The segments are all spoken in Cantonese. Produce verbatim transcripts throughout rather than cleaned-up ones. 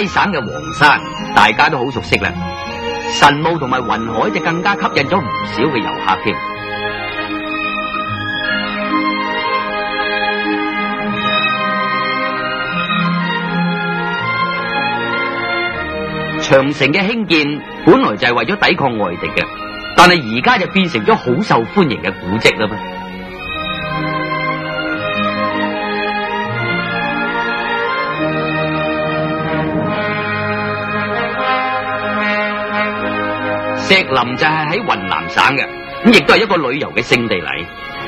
省嘅黃山，大家都好熟悉啦。神霧同埋雲海就更加吸引咗唔少嘅遊客添。長城嘅興建本來就係為咗抵抗外敵嘅，但係而家就變成咗好受歡迎嘅古蹟啦噃。石林就係喺雲南省嘅，咁亦都係一個旅遊嘅勝地嚟。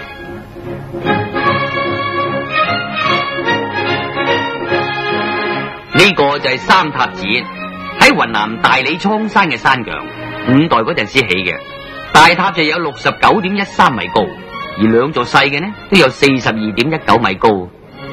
呢個就係三塔寺，喺雲南大理蒼山嘅山腳，五代嗰陣時起嘅。大塔就有六十九點一三米高，而兩座細嘅呢都有四十二點一九米高。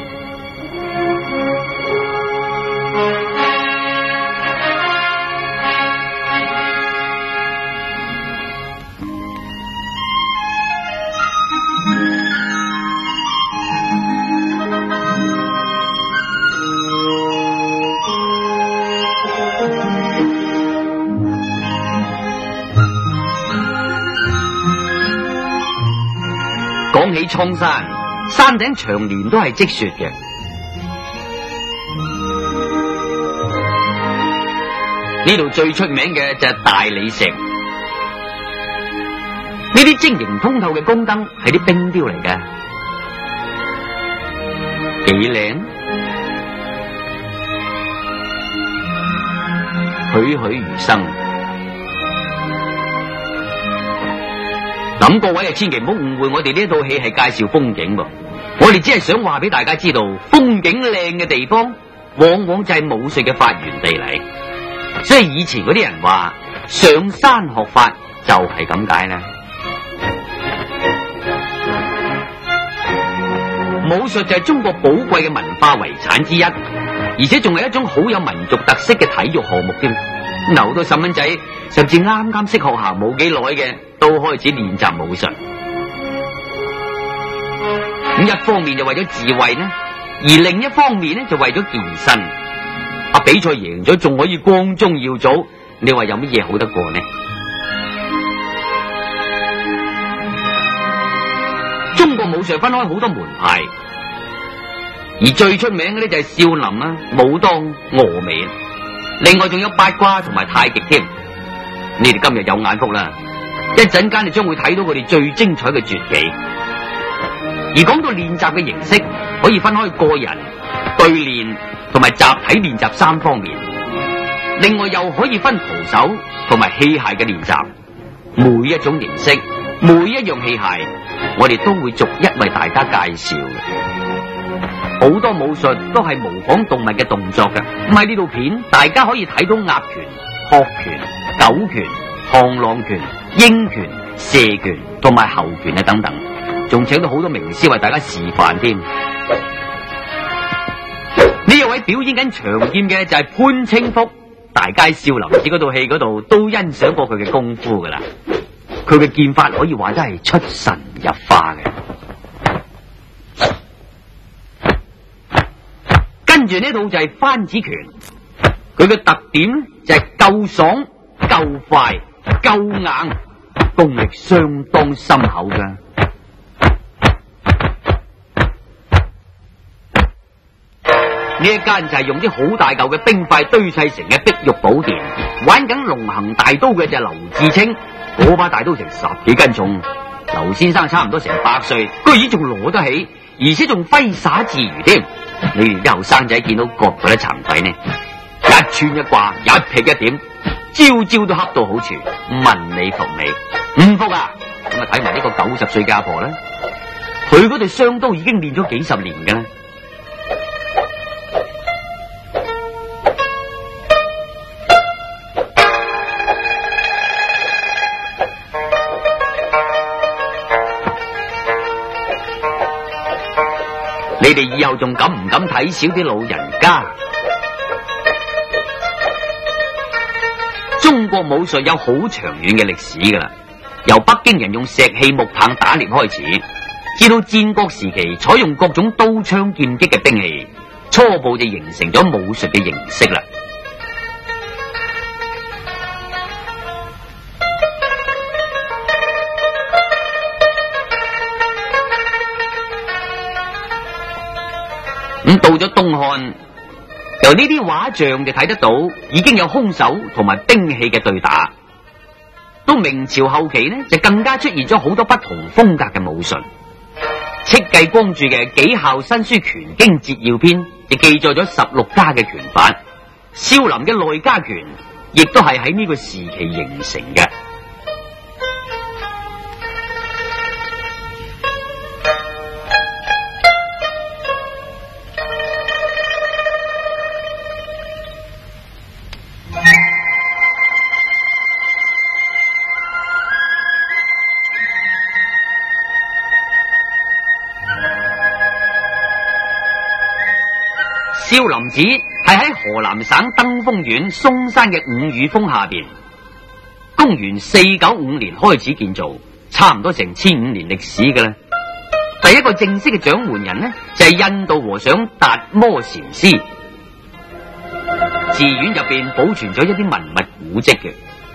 講起蒼山，山頂長年都係積雪嘅。呢度最出名嘅就係大理石，呢啲晶瑩通透嘅宮燈係啲冰雕嚟嘅，幾靚，栩栩如生。咁各位啊，千祈唔好誤會我哋呢一套戲係介紹風景噃，我哋只係想話俾大家知道，風景靚嘅地方往往就係武術嘅發源地嚟。所以以前嗰啲人話上山學法就係咁解啦。武術就係中國寶貴嘅文化遺產之一，而且仲係一種好有民族特色嘅體育項目添。嗱，好多細蚊仔甚至啱啱識學校冇幾耐嘅，都開始練習武術。咁一方面就為咗自衛呢，而另一方面呢就為咗健身。啊，比賽贏咗仲可以光宗耀祖，你話有乜嘢好得過呢？中國武術分開好多門派，而最出名嘅呢就係少林啊、武當、峨眉。另外仲有八卦同埋太極添，你哋今日有眼福啦！一陣間你將會睇到佢哋最精彩嘅絕技。而講到練習嘅形式，可以分開個人、對練同埋集體練習三方面。另外又可以分徒手同埋器械嘅練習。每一種形式，每一樣器械，我哋都會逐一為大家介紹嘅。好多武術都係模仿動物嘅動作嘅，咁喺呢套片大家可以睇到鴨拳、鶴拳、狗拳、螳螂拳、鷹拳、蛇拳同埋猴拳啊等等，仲請到好多名師為大家示範添。呢一位表演緊長劍嘅就係潘清福，大街少林寺嗰套戲嗰度都欣賞過佢嘅功夫噶啦，佢嘅劍法可以話真係出神入化嘅。跟住呢套就係翻子拳，佢嘅特點就係夠爽、夠快、夠硬，功力相當深厚噶。呢一間就係用啲好大嚿嘅冰塊堆砌成嘅碧玉寶殿，玩緊龍行大刀嘅就係劉志清，嗰把大刀成十幾斤重，劉先生差唔多成百歲，居然仲攞得起，而且仲揮灑自如添。你哋啲後生仔見到覺得慚愧呢？一穿一掛，一劈一點，招招都恰到好處，問你服未？唔服啊？咁啊睇埋呢個九十歲嘅阿婆啦，佢嗰對雙刀已經練咗幾十年㗎啦。你哋以後仲敢唔敢睇小啲老人家？中國武術有好長遠嘅歷史噶啦，由北京人用石器木棒打獵開始，至到戰國時期採用各種刀槍劍戟嘅兵器，初步就形成咗武術嘅形式啦。 到咗東漢，由呢啲畫像就睇得到，已經有兇手同埋兵器嘅對打。到明朝後期呢，就更加出現咗好多不同風格嘅武術。戚繼光著嘅《紀效新書拳經節要篇》亦記載咗十六家嘅拳法。少林嘅內家拳亦都係喺呢個時期形成嘅。少林寺係喺河南省登封縣嵩山嘅五雨峰下邊，公元四九五年開始建造，差唔多成千五年歷史嘅啦。第一個正式嘅掌門人呢，就係、是、印度和尚達摩禪師。寺院入邊保存咗一啲文物古蹟嘅。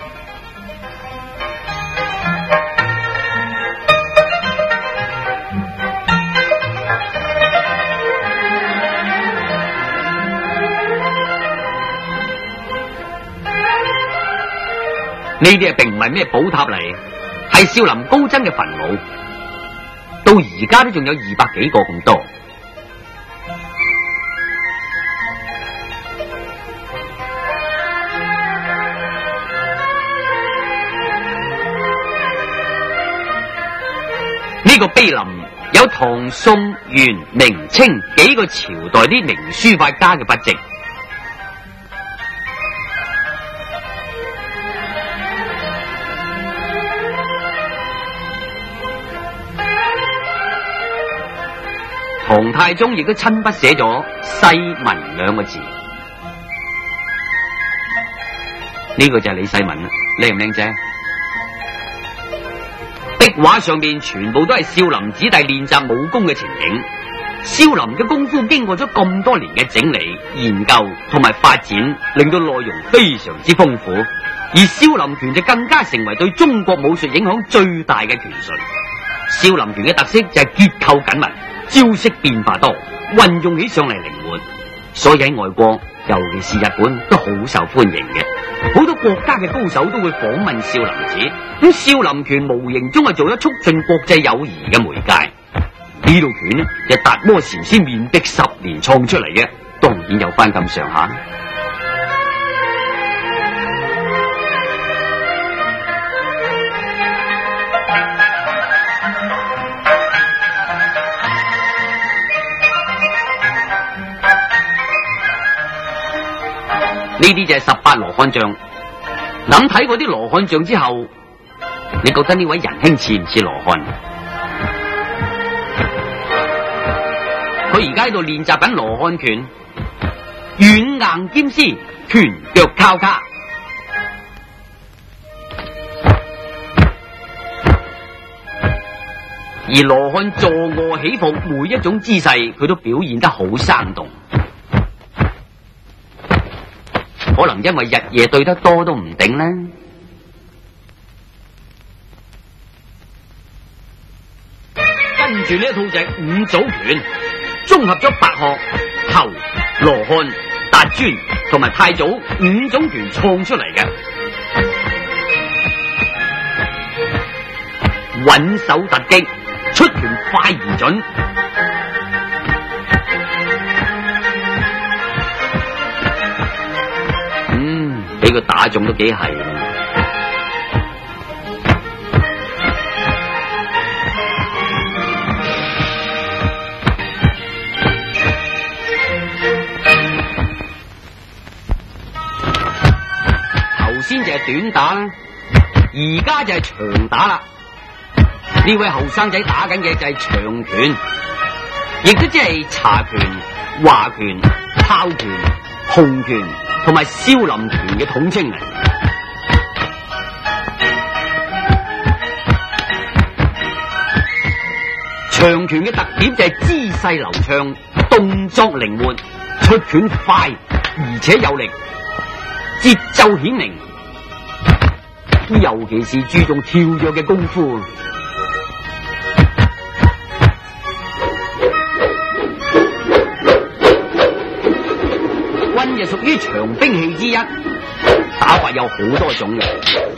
呢啲啊並唔係咩寶塔嚟，係少林高僧嘅墳墓，到而家都仲有二百幾個咁多。呢個碑林有唐、宋、元、明、清幾個朝代啲名書法家嘅筆跡。唐太宗亦都親筆寫咗世民兩個字，呢個就係李世民啦，靚唔靚仔？壁畫上面全部都係少林子弟練習武功嘅情景。少林嘅功夫經過咗咁多年嘅整理、研究同埋發展，令到內容非常之豐富。而少林拳就更加成為對中國武術影響最大嘅拳術。少林拳嘅特色就係結構緊密，招式變化多，運用起上嚟靈活，所以喺外國，尤其是日本都好受歡迎嘅。好多國家嘅高手都會訪問少林寺，咁少林拳無形中係做咗促進國際友誼嘅媒介。呢套拳呢，就達摩禪師面壁十年創出嚟嘅，當然有翻咁上下。呢啲就係十八羅漢像。諗睇過啲羅漢像之後，你覺得呢位仁兄似唔似羅漢？佢而家喺度練習緊羅漢拳，軟硬兼施，拳腳交卡。而羅漢坐臥起伏每一種姿勢，佢都表現得好生動。可能因為日夜對得多都唔定啦。跟住呢一套就係五組拳，綜合咗白鶴、頭、羅漢、達尊同埋太祖五種拳創出嚟嘅。穩手突擊，出拳快而準。俾佢打中都幾係。頭先就係短打啦，而家就係長打啦。呢位後生仔打緊嘅就係長拳，亦都即係茶拳、華拳、炮拳、洪拳同埋少林拳嘅統稱嚟。長拳嘅特點就係姿勢流暢、動作靈活、出拳快而且有力，節奏顯明，尤其是注重跳躍嘅功夫。 就屬於長兵器之一，打法有好多種嘅。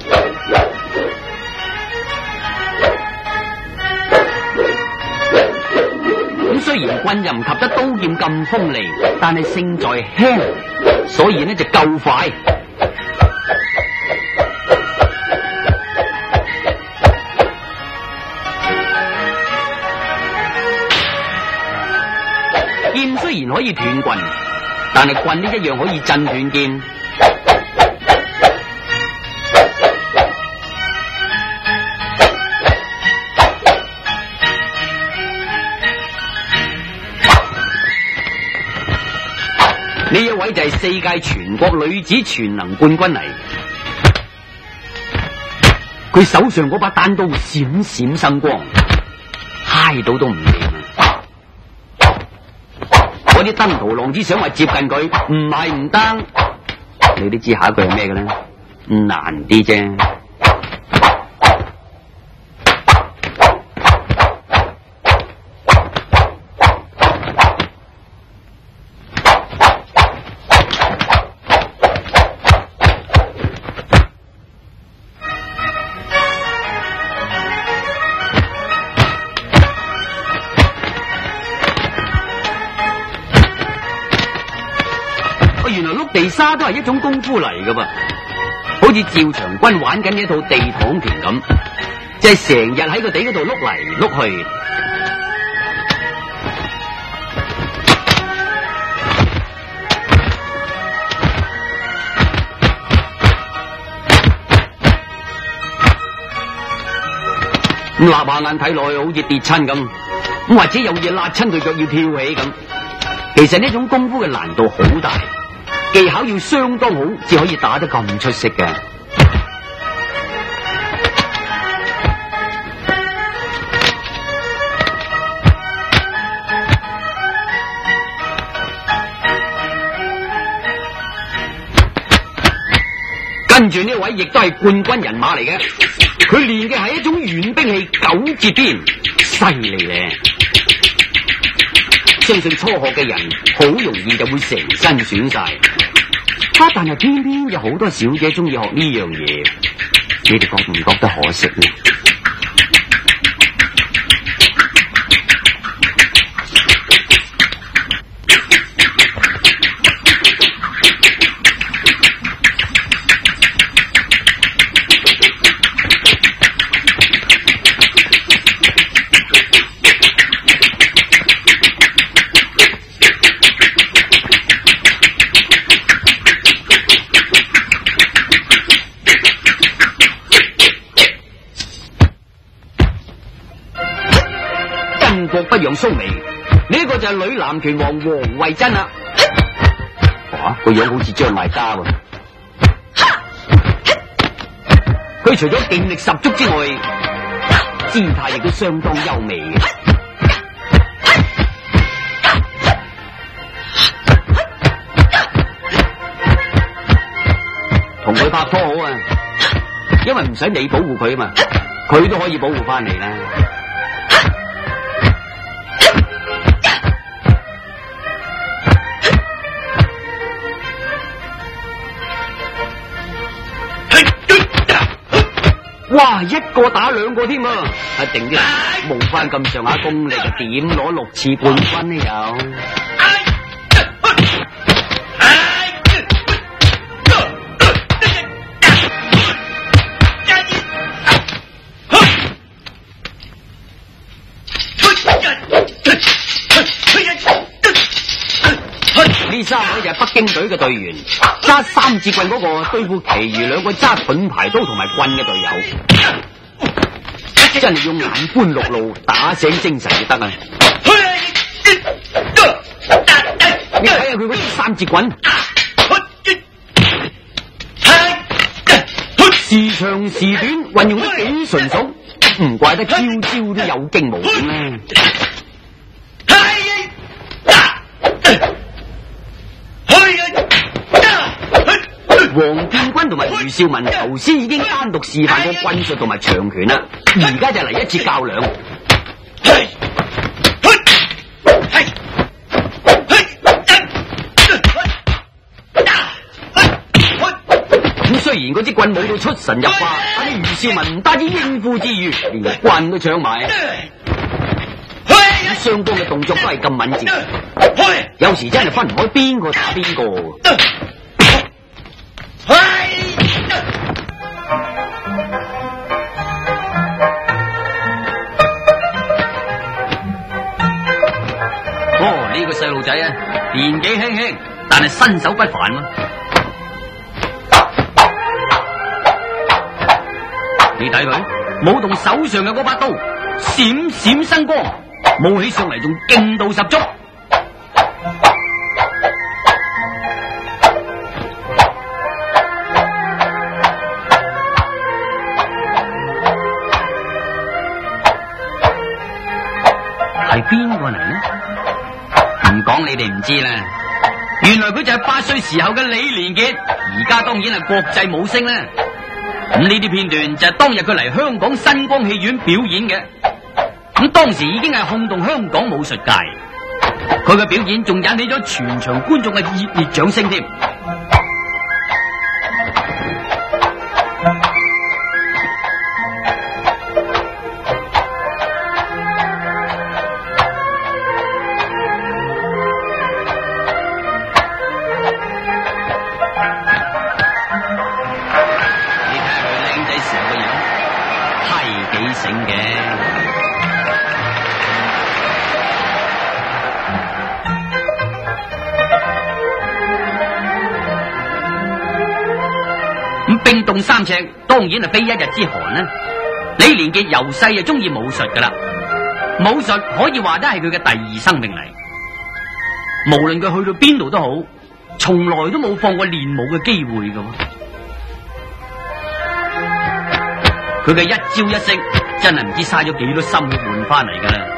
咁雖然棍又唔及得刀劍咁鋒利，但係勝在輕，所以呢就夠快。劍雖然可以斷棍，但係棍呢一樣可以震斷劍。呢一位就係四屆全國女子全能冠軍嚟，佢手上嗰把單刀閃閃生光，揩到都唔掂啊！嗰啲登徒浪子想話接近佢，唔係唔得，你都知下一句係咩嘅咧？難啲啫。地沙都係一種功夫嚟噶噃，好似趙長軍玩緊一套地躺拳咁，就係成日喺個地嗰度碌嚟碌去。咁立下眼睇落去好似跌親咁，咁或者有嘢辣親佢腳要跳起咁。其實呢種功夫嘅難度好大。技巧要相當好，至可以打得咁出色嘅。跟住呢位亦都係冠軍人馬嚟嘅，佢練嘅係一種軟兵器九節鞭，犀利咧！相信初學嘅人好容易就會成身損晒，啊！但係偏偏有好多小姐中意學呢樣嘢，你哋覺唔覺得可惜呢？不讓蘇眉，呢、這個就係女籃拳王黃慧珍啦。哇，個樣好似張艾嘉喎。佢除咗勁力十足之外，姿態亦都相當優美嘅。同佢拍拖好啊，因為唔使你保護佢啊嘛，佢都可以保護翻你啦。哇！一個打兩個添啊！一定啲冇翻咁上下功力，點攞六次冠軍呢？有呢三位就係北京隊嘅隊員，揸三節棍嗰個對付其餘兩個揸盾牌刀同埋棍嘅隊友，真係要眼觀六路，打醒精神就得啊！你睇下佢嗰啲三節棍，時長時短，運用得幾純熟，唔怪得招招都有驚無險咧。黃建軍同埋余少文頭先已經單獨示範過棍術同埋長拳啦，而家就嚟一次較量。 然嗰支棍舞到出神入化，但係余少文唔單止應付之餘，連棍都搶埋。雙方嘅動作都係咁敏捷，有時真係分唔開邊個打邊個。哦，呢個細路仔啊，年紀輕輕，但係身手不凡喎。你睇佢舞動手上嘅嗰把刀，閃閃生光，舞起上嚟仲勁度十足。係邊個嚟呢？唔講你哋唔知啦。原來佢就係八歲時候嘅李連杰，而家當然係國際舞星啦。咁呢啲片段就係當日佢嚟香港新光戲院表演嘅。咁當時已經係轟動香港武術界，佢嘅表演仲引起咗全場觀眾嘅熱烈掌聲添。冰凍三尺，當然係非一日之寒啦。李連杰由細就中意武術噶啦，武術可以話得係佢嘅第二生命嚟。無論佢去到邊度都好，從來都冇放過練武嘅機會噶。佢嘅一招一式，真係唔知嘥咗幾多心血換翻嚟噶啦。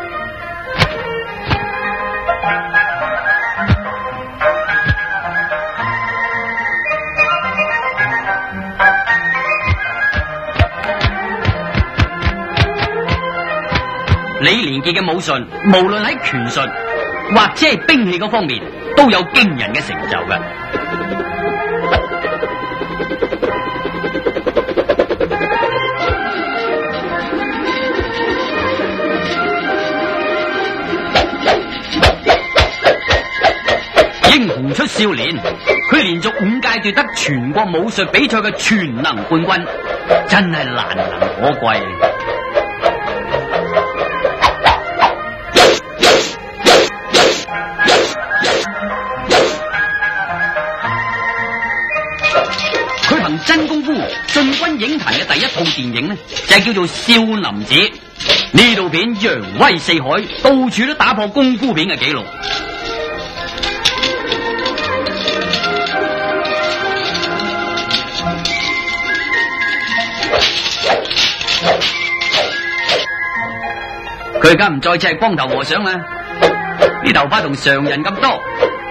李連杰嘅武術，無論喺拳術或者係兵器嗰方面，都有驚人嘅成就嘅。英雄出少年，佢連續五屆奪得全國武術比賽嘅全能冠軍，真係難能可貴。真功夫進軍影壇嘅第一套電影呢，就係叫做《少林寺》。呢套片揚威四海，到處都打破功夫片嘅紀錄。佢而家唔再似係光頭和尚啦，啲頭髮同常人咁多。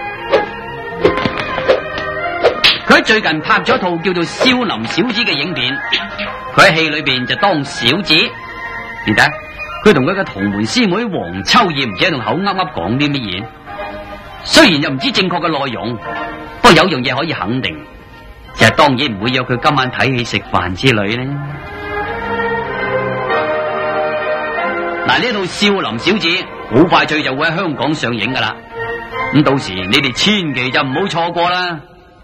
佢最近拍咗一套叫做《少林小子》嘅影片，佢喺戲裏邊就當小子。你睇，佢同佢嘅同門師妹黃秋燕唔知喺度口噏噏講啲乜嘢。雖然又唔知正確嘅內容，不過有樣嘢可以肯定，就係當然唔會約佢今晚睇戲食飯之類咧。嗱，呢套《少林小子》好快脆就會喺香港上映噶啦，咁到時你哋千祈就唔好錯過啦。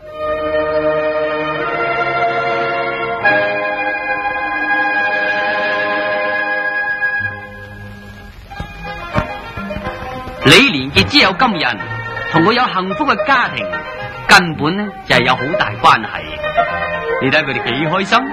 李連杰之有今日，同佢有幸福嘅家庭，根本呢就係有好大關係。你睇佢哋幾開心，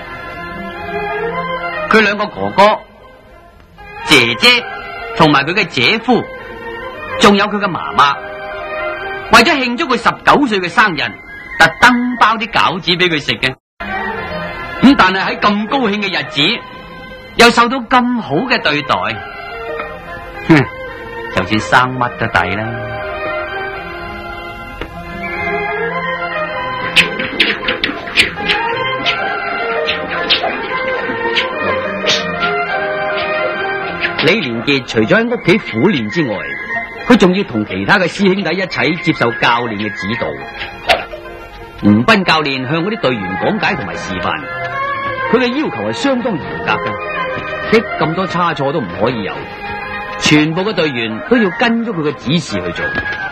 佢兩個哥哥、姐姐同埋佢嘅姐夫，仲有佢嘅媽媽，為咗慶祝佢十九歲嘅生日，特登包啲餃子俾佢食嘅。咁但係喺咁高興嘅日子，又受到咁好嘅對待，哼！就算生乜都抵啦。李連杰除咗喺屋企苦練之外，佢仲要同其他嘅師兄弟一齊接受教練嘅指導。 吳斌教練向嗰啲隊員講解同埋示範，佢嘅要求係相當嚴格嘅，的咁多差錯都唔可以有，全部嘅隊員都要跟咗佢嘅指示去做。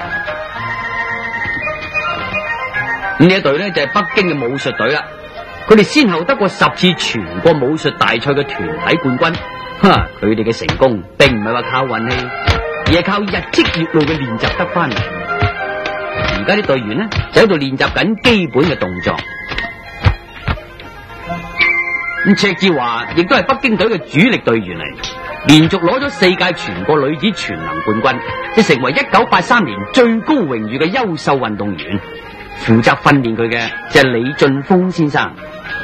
咁呢一隊呢，就係北京嘅武術隊啦，佢哋先後得過十次全國武術大賽嘅團體冠軍。哈！佢哋嘅成功並唔係話靠運氣，而係靠日積月累嘅練習得翻嚟。而家啲隊員呢，就喺度練習緊基本嘅動作。咁赤志華亦都係北京隊嘅主力隊員嚟，連續攞咗四屆全國女子全能冠軍，即成為一九八三年最高榮譽嘅優秀運動員。負責訓練佢嘅就係李俊峰先生。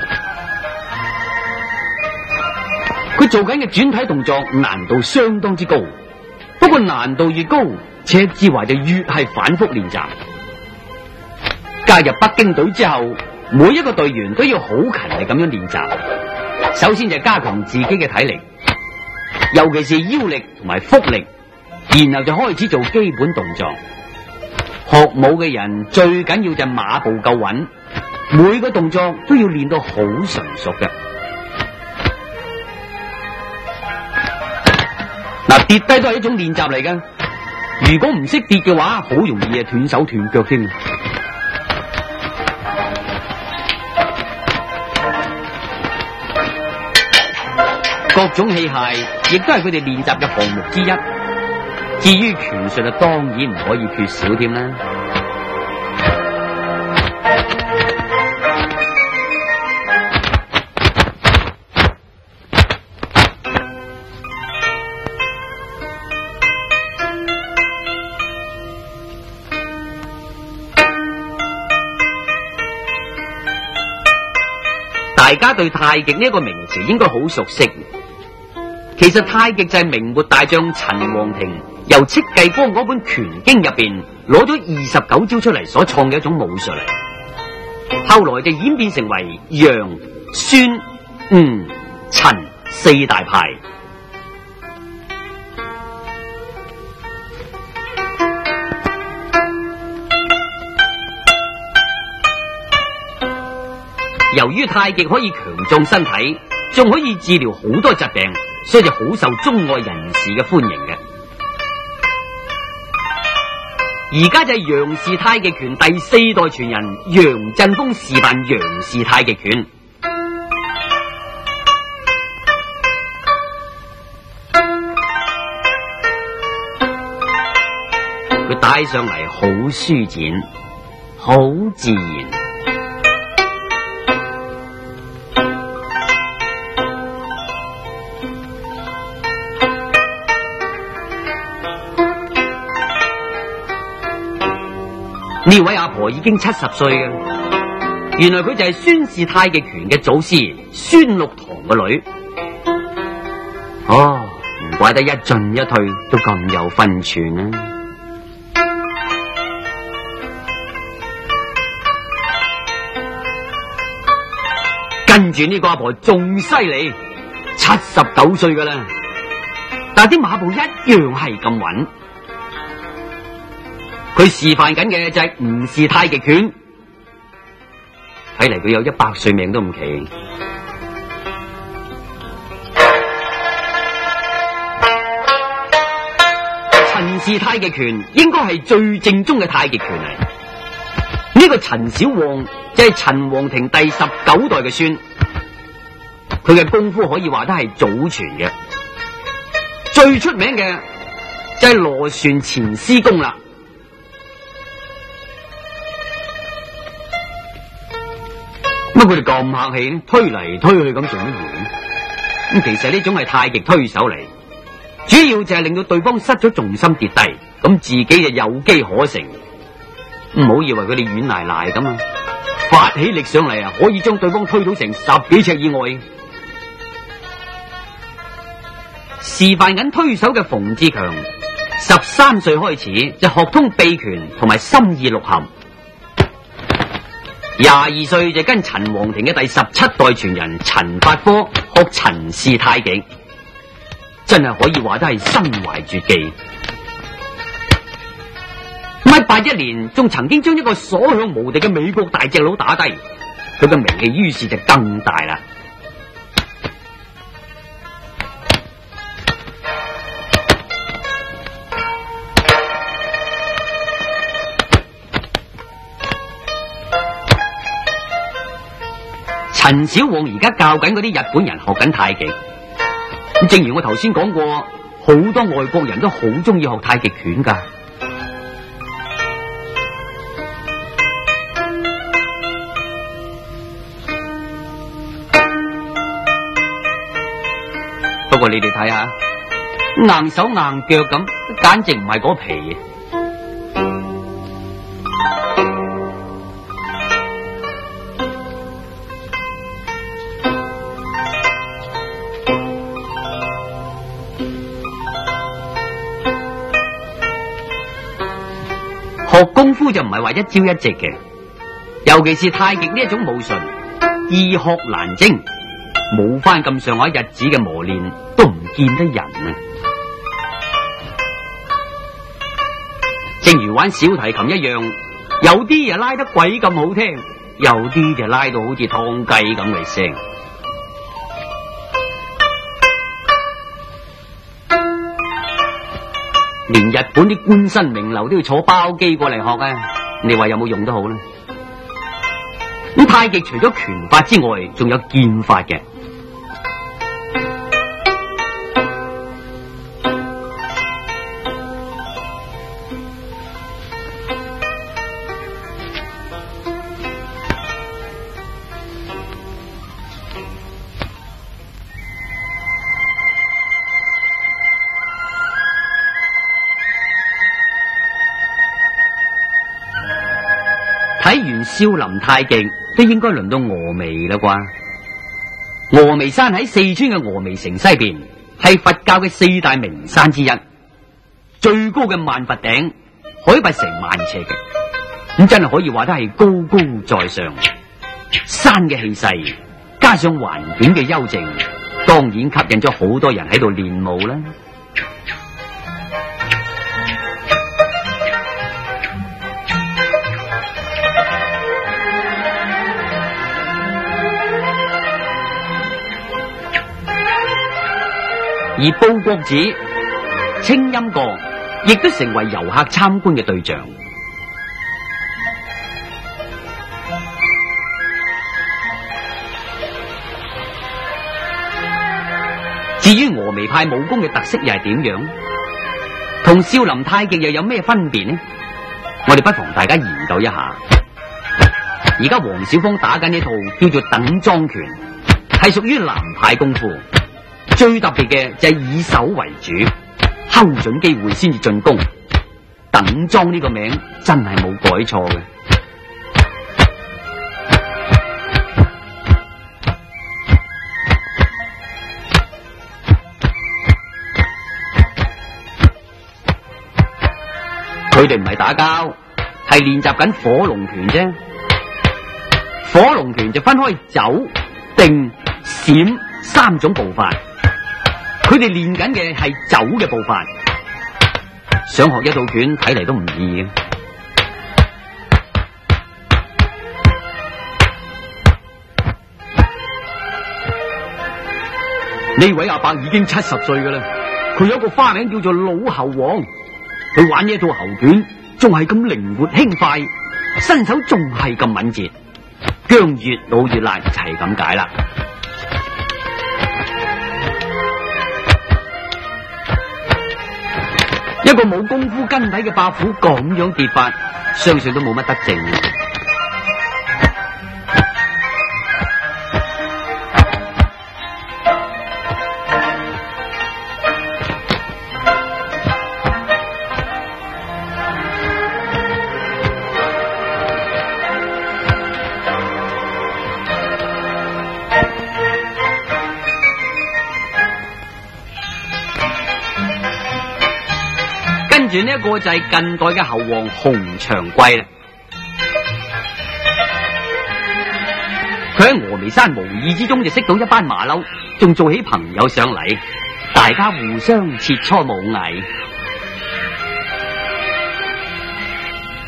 佢做緊嘅轉體動作難度相當之高，不過難度越高，赤志華就越係反覆練習。加入北京隊之後，每一個隊員都要好勤力咁樣練習。首先就加強自己嘅體力，尤其是腰力同埋腹力，然後就開始做基本動作。學武嘅人最緊要就係馬步夠穩，每個動作都要練到好純熟嘅。嗱，跌低都係一種練習嚟嘅，如果唔識跌嘅話，好容易啊斷手斷腳添。各種器械亦都係佢哋練習嘅項目之一。至於拳術啊，當然唔可以缺少添啦。大家對太極呢一個名詞應該好熟悉。其實太極就係明末大將陳王庭由戚繼光嗰本拳經入邊攞咗二十九招出嚟所創嘅一種武術嚟，後來就演變成為楊、孫、吳、陳四大派。由於太極可以強壯身體，仲可以治療好多疾病，所以就好受中外人士嘅歡迎嘅。而家就係楊氏太極拳第四代傳人楊振峰示範楊氏太極拳。佢帶上嚟好舒展，好自然。呢位阿婆已經七十歲嘅，原來佢就係孫氏太極拳嘅祖師孫六堂個女。哦，唔怪得一進一退都咁有分寸啊！跟住呢個阿婆仲犀利，七十九歲噶啦，但係啲馬步一樣係咁穩。佢示範緊嘅就係吳氏太極拳，睇嚟佢有一百歲命都唔奇。陳氏太極拳應該係最正宗嘅太極拳嚟。呢個陳小旺就係陳王庭第十九代嘅孫，佢嘅功夫可以話得係祖傳嘅。最出名嘅就係螺旋前絲功啦。乜佢哋咁客氣，推嚟推去咁做乜嘢？咁其實呢種係太極推手嚟，主要就係令到對方失咗重心跌低，咁自己就有機可乘。唔好以為佢哋軟賴賴咁啊，發起力上嚟啊，可以將對方推到成十幾尺以外。示範緊推手嘅馮志強，十三歲開始就學通秘拳同埋心意六合。廿二歲就跟陳王庭嘅第十七代傳人陳發科學陳氏太極，真係可以話得係身懷絕技。乜八一年仲曾經將一個所向無敵嘅美國大隻佬打低，佢嘅名氣於是就更大啦。陳小旺而家教緊嗰啲日本人學緊太極，咁正如我頭先講過，好多外國人都好中意學太極拳噶。不過你哋睇下，硬手硬腳咁，簡直唔係嗰皮。學功夫就唔係話一朝一夕嘅，尤其是太極呢一種武術，易學難精，冇翻咁上下日子嘅磨練都唔見得人啊！正如玩小提琴一樣，有啲嘢拉得鬼咁好聽，有啲就拉到好似劏雞咁嘅聲。連日本啲官紳名流都要坐包機過嚟學啊！你話有冇用都好啦。咁太極除咗拳法之外，仲有劍法嘅。睇完少林太極，都應該輪到峨眉啦啩？峨眉山喺四川嘅峨眉城西邊，係佛教嘅四大名山之一，最高嘅萬佛頂，海拔成萬尺嘅，咁真係可以話得係高高在上。山嘅氣勢，加上環境嘅幽靜，當然吸引咗好多人喺度練武啦。而報國寺、清音閣亦都成為遊客參觀嘅對象。至於峨眉派武功嘅特色又係點樣？同少林太極又有咩分別呢？我哋不妨大家研究一下。而家黃小芳打緊呢套叫做等樁拳，係屬於南派功夫。最特別嘅就係以手為主，睺準機會先至進攻。等樁呢個名真係冇改錯嘅。佢哋唔係打交，係練習緊火龍拳啫。火龍拳就分開走、定、閃三種步法。佢哋練緊嘅係走嘅步法，想學一套拳睇嚟都唔易嘅。呢位阿伯已經七十歲㗎喇，佢有個花名叫做老猴王。佢玩呢一套猴拳，仲係咁靈活輕快，身手仲係咁敏捷，薑越老越辣就係咁解啦。一個冇功夫根底嘅伯虎咁樣跌法，相信都冇乜得剩。跟住呢一個就係近代嘅猴王洪長貴啦，佢喺峨眉山無意之中就識到一班馬騮，仲做起朋友上嚟，大家互相切磋武藝。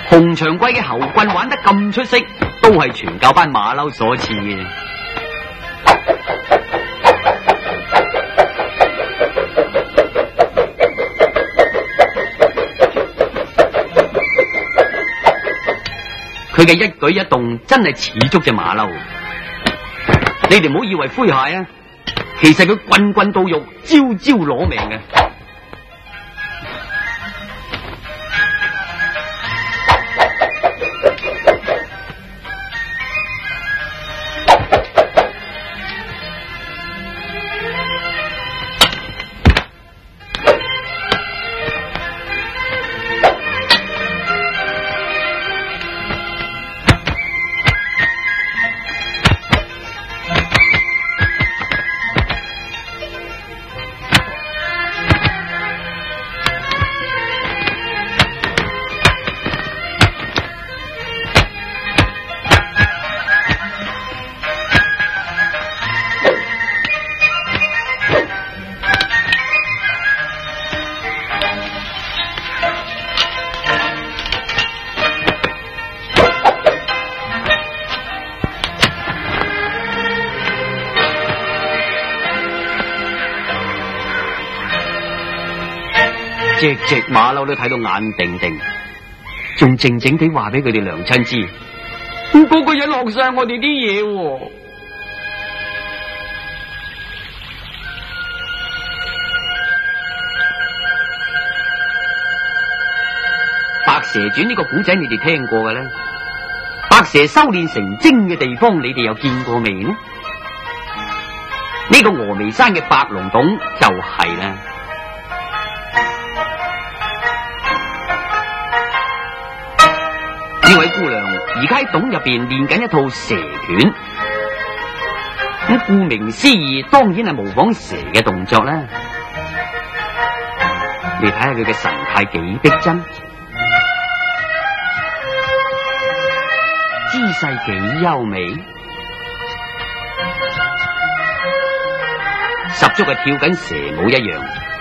洪長貴嘅猴棍玩得咁出色，都係全靠班馬騮所賜嘅。佢嘅一舉一動真係似足隻馬騮。你哋唔好以為詼諧啊，其實佢棍棍到肉，招招攞命嘅。隻隻馬騮都睇到眼定定，仲靜靜地話俾佢哋娘親知，嗰個人落晒我哋啲嘢。白蛇傳呢個古仔你哋聽過嘅咧？白蛇修煉成精嘅地方你哋有見過未呢？呢個峨眉山嘅白龍洞就係啦。呢位姑娘而家喺洞入邊練緊一套蛇拳，咁顧名思義，當然係模仿蛇嘅動作啦。你睇下佢嘅神態幾逼真，姿勢幾優美，十足係跳緊蛇舞一樣。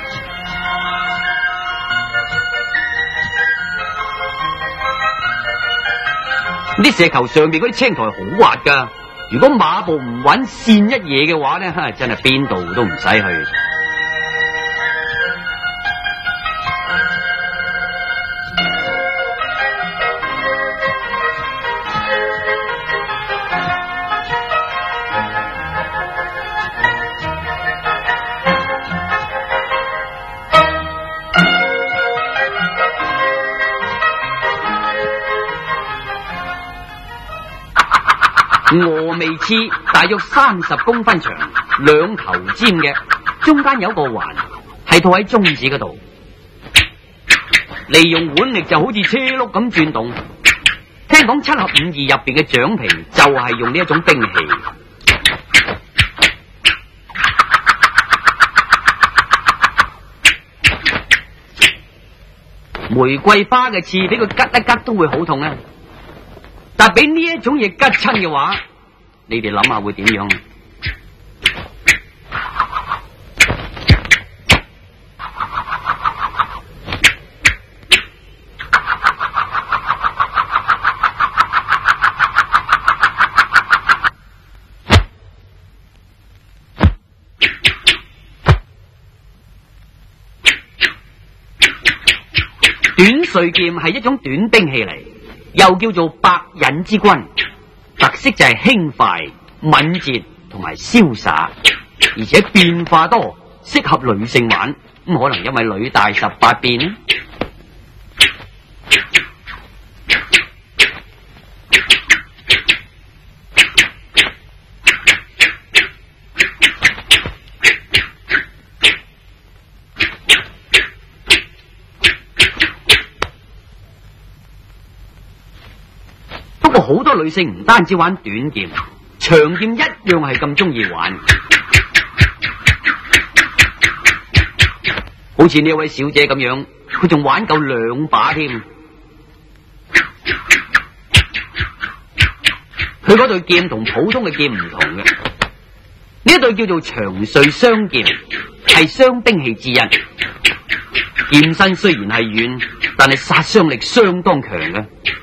啲石球上邊嗰啲青苔好滑噶，如果馬步唔穩跣一嘢嘅話咧，真係邊度都唔使去。峨眉刺大約三十公分長，兩頭尖嘅，中間有個環，係套喺中指嗰度，利用腕力就好似車轆咁轉動。聽講七俠五義入邊嘅掌皮就係用呢一種兵器。玫瑰花嘅刺俾佢吉一吉都會好痛啊！但俾呢一種嘢吉親嘅話，你哋諗下會點樣？短穗劍係一種短兵器嚟，又叫做百忍之軍，特色就係輕快、敏捷同埋瀟灑，而且變化多，適合女性玩。咁可能因為女大十八變呢？好多女性唔單止玩短劍，長劍一樣係咁中意玩。好似呢位小姐咁樣，佢仲玩夠兩把添。佢嗰對劍同普通嘅劍唔同嘅，呢一對叫做長穗雙劍，係雙兵器之一。劍身雖然係軟， 但係殺傷力相當強嘅。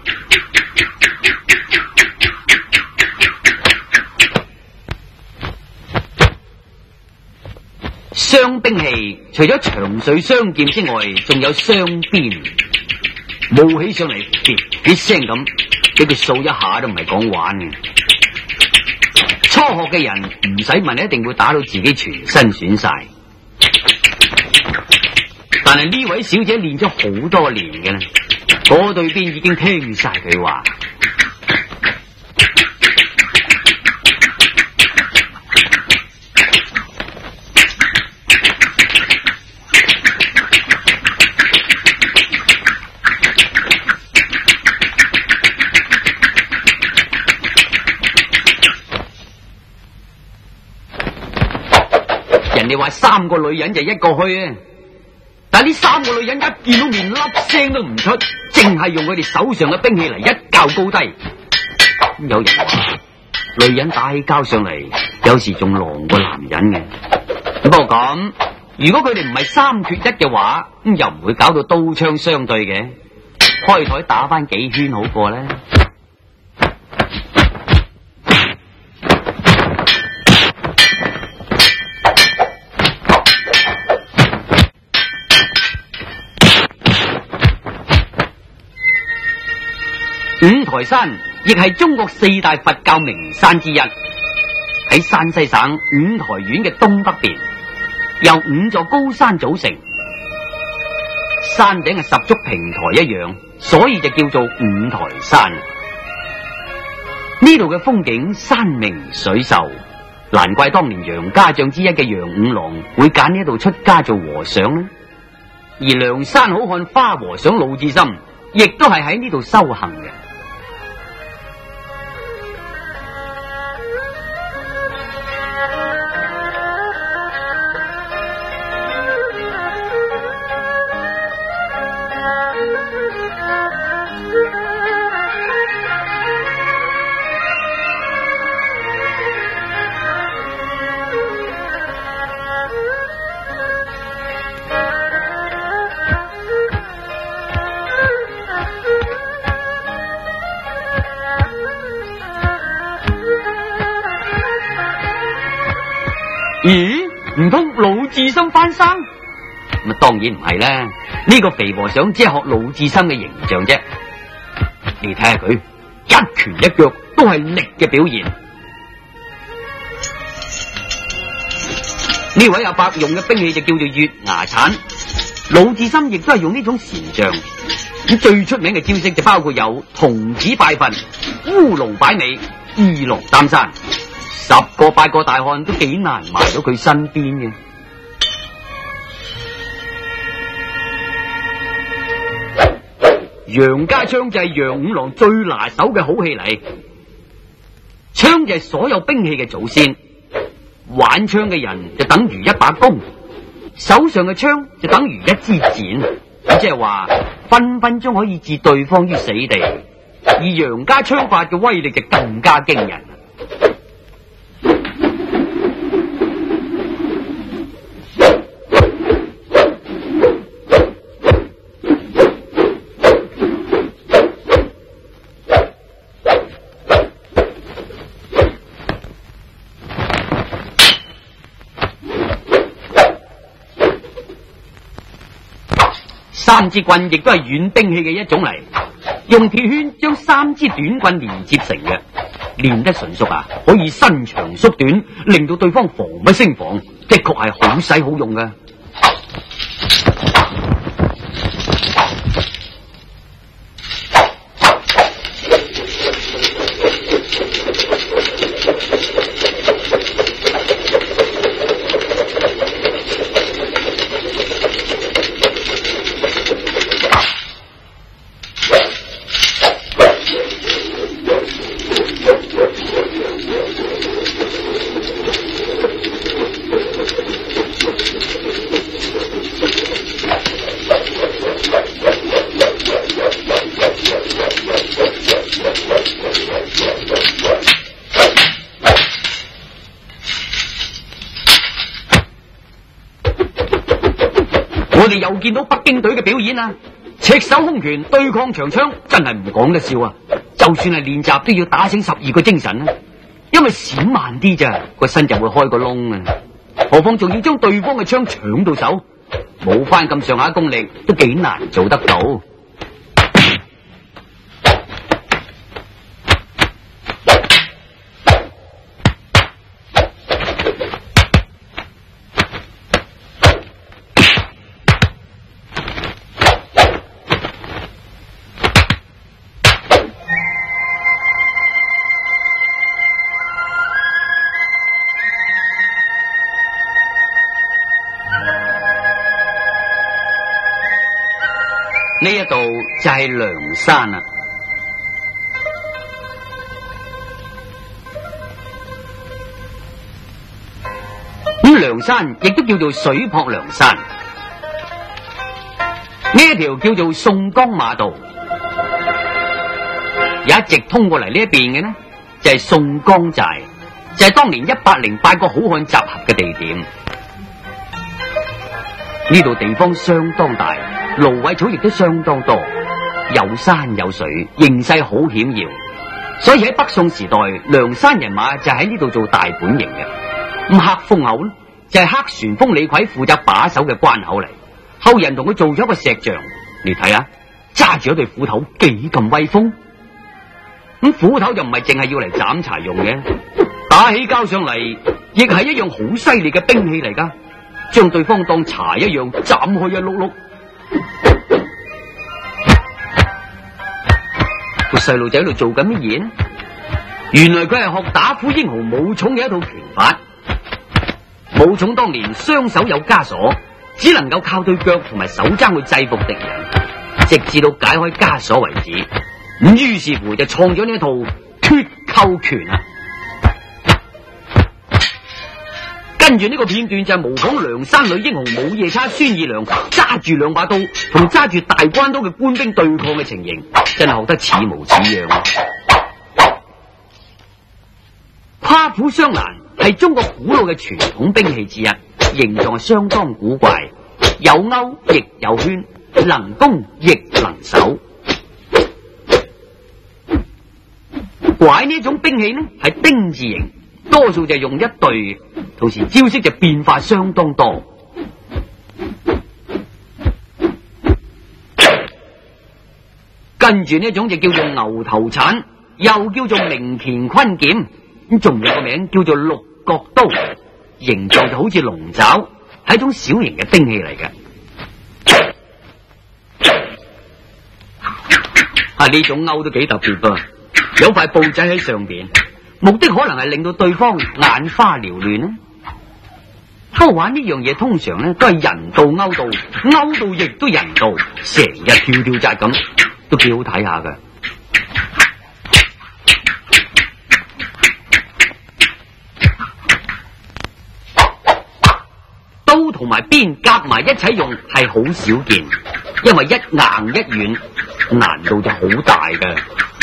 雙兵器除咗長穗雙劍之外，仲有雙鞭，冒起上嚟，喋喋聲咁，俾佢掃一下都唔係講玩嘅。初學嘅人唔使問，一定會打到自己全身損晒。但係呢位小姐練咗好多年嘅啦，嗰對鞭已經聽晒佢話。人哋話三個女人就一個墟啊！但係呢三個女人一見到面粒聲都唔出，淨係用佢哋手上嘅兵器嚟一較高低。有人話女人打起交上嚟，有時仲狼過男人嘅。不過咁，如果佢哋唔係三缺一嘅話，咁又唔會搞到刀槍相對嘅。開台打翻幾圈好過咧。五台山亦係中國四大佛教名山之一，喺山西省五台縣嘅東北邊，由五座高山組成，山頂係十足平台一樣，所以就叫做五台山。呢度嘅風景山明水秀，難怪當年楊家將之一嘅楊五郎會揀呢度出家做和尚呢。而梁山好漢花和尚魯智深亦都係喺呢度修行嘅。咦？唔通魯智深翻生？咁當然唔係啦，呢個肥和尚只係學魯智深嘅形象啫。你睇下佢一拳一腳都係力嘅表現。呢位阿伯用嘅兵器就叫做月牙鏟，魯智深亦都係用呢種禪杖。咁最出名嘅招式就包括有童子拜佛、烏龍擺尾、二龍擔山。十個八個大漢都幾難埋到佢身邊嘅。楊家槍就係楊五郎最拿手嘅好戲嚟，槍就係所有兵器嘅祖先。玩槍嘅人就等於一把弓，手上嘅槍就等於一支箭，即係話分分鐘可以置對方於死地。而楊家槍法嘅威力就更加驚人。三支棍亦都係軟兵器嘅一種嚟，用鐵圈將三支短棍連接成嘅，練得純熟啊，可以伸長縮短，令到對方防不勝防，的確係好使好用㗎。我哋又見到北京隊嘅表演啊！ 赤手空拳對抗長槍真係唔講得笑啊！就算係練習都要打醒十二個精神啊！因為閃慢啲咋，個身就會開個窿啊！何況仲要將對方嘅槍搶到手，冇翻咁上下功力都幾難做得到。呢一度就係梁山啦。咁梁山亦都叫做水泊梁山。呢一條叫做宋江馬道，一直通過嚟呢一邊嘅呢，就係宋江寨，就係當年一百零八個好漢集合嘅地點。呢度地方相當大。蘆葦草亦都相當多，有山有水，形勢好險要，所以喺北宋時代，梁山人馬就喺呢度做大本營嘅。咁黑風口呢，就係黑旋風李逵負責把守嘅關口嚟，後人同佢做咗個石像，你睇下，揸住一對斧頭幾咁威風。咁斧頭就唔係淨係要嚟斬柴用嘅，打起交上嚟，亦係一樣好犀利嘅兵器嚟噶，將對方當柴一樣斬開一碌碌。個細路仔喺度做緊乜嘢呢？原來佢係學打虎英雄武松嘅一套拳法。武松當年雙手有枷鎖，只能夠靠對腳同埋手踭去制服敵人，直至到解開枷鎖為止。咁於是乎就創咗呢一套脫扣拳啊！跟住呢個片段就係模仿梁山女英雄武夜叉孫二娘揸住兩把刀同揸住大關刀嘅官兵對抗嘅情形，真係學得似模似樣啊！跨虎雙蘭係中國古老嘅傳統兵器之一，形狀係相當古怪，有勾亦有圈，能攻亦能守。拐呢一種兵器呢係丁字形，多數就係用一對，同時招式就變化相當多。跟住呢一種就叫做牛頭鏟，又叫做明乾坤劍，咁仲有個名叫做六角刀，形狀就好似龍爪，係一種小型嘅兵器嚟嘅。啊，呢種勾都幾特別噃，有塊布仔喺上邊，目的可能係令到對方眼花繚亂呢。不過玩呢樣嘢通常咧都係人到勾到，勾到亦都人到，成日跳跳扎咁，都幾好睇下噶。刀同埋鞭夾埋一齊用係好少見，因為一硬一軟，難度就好大噶。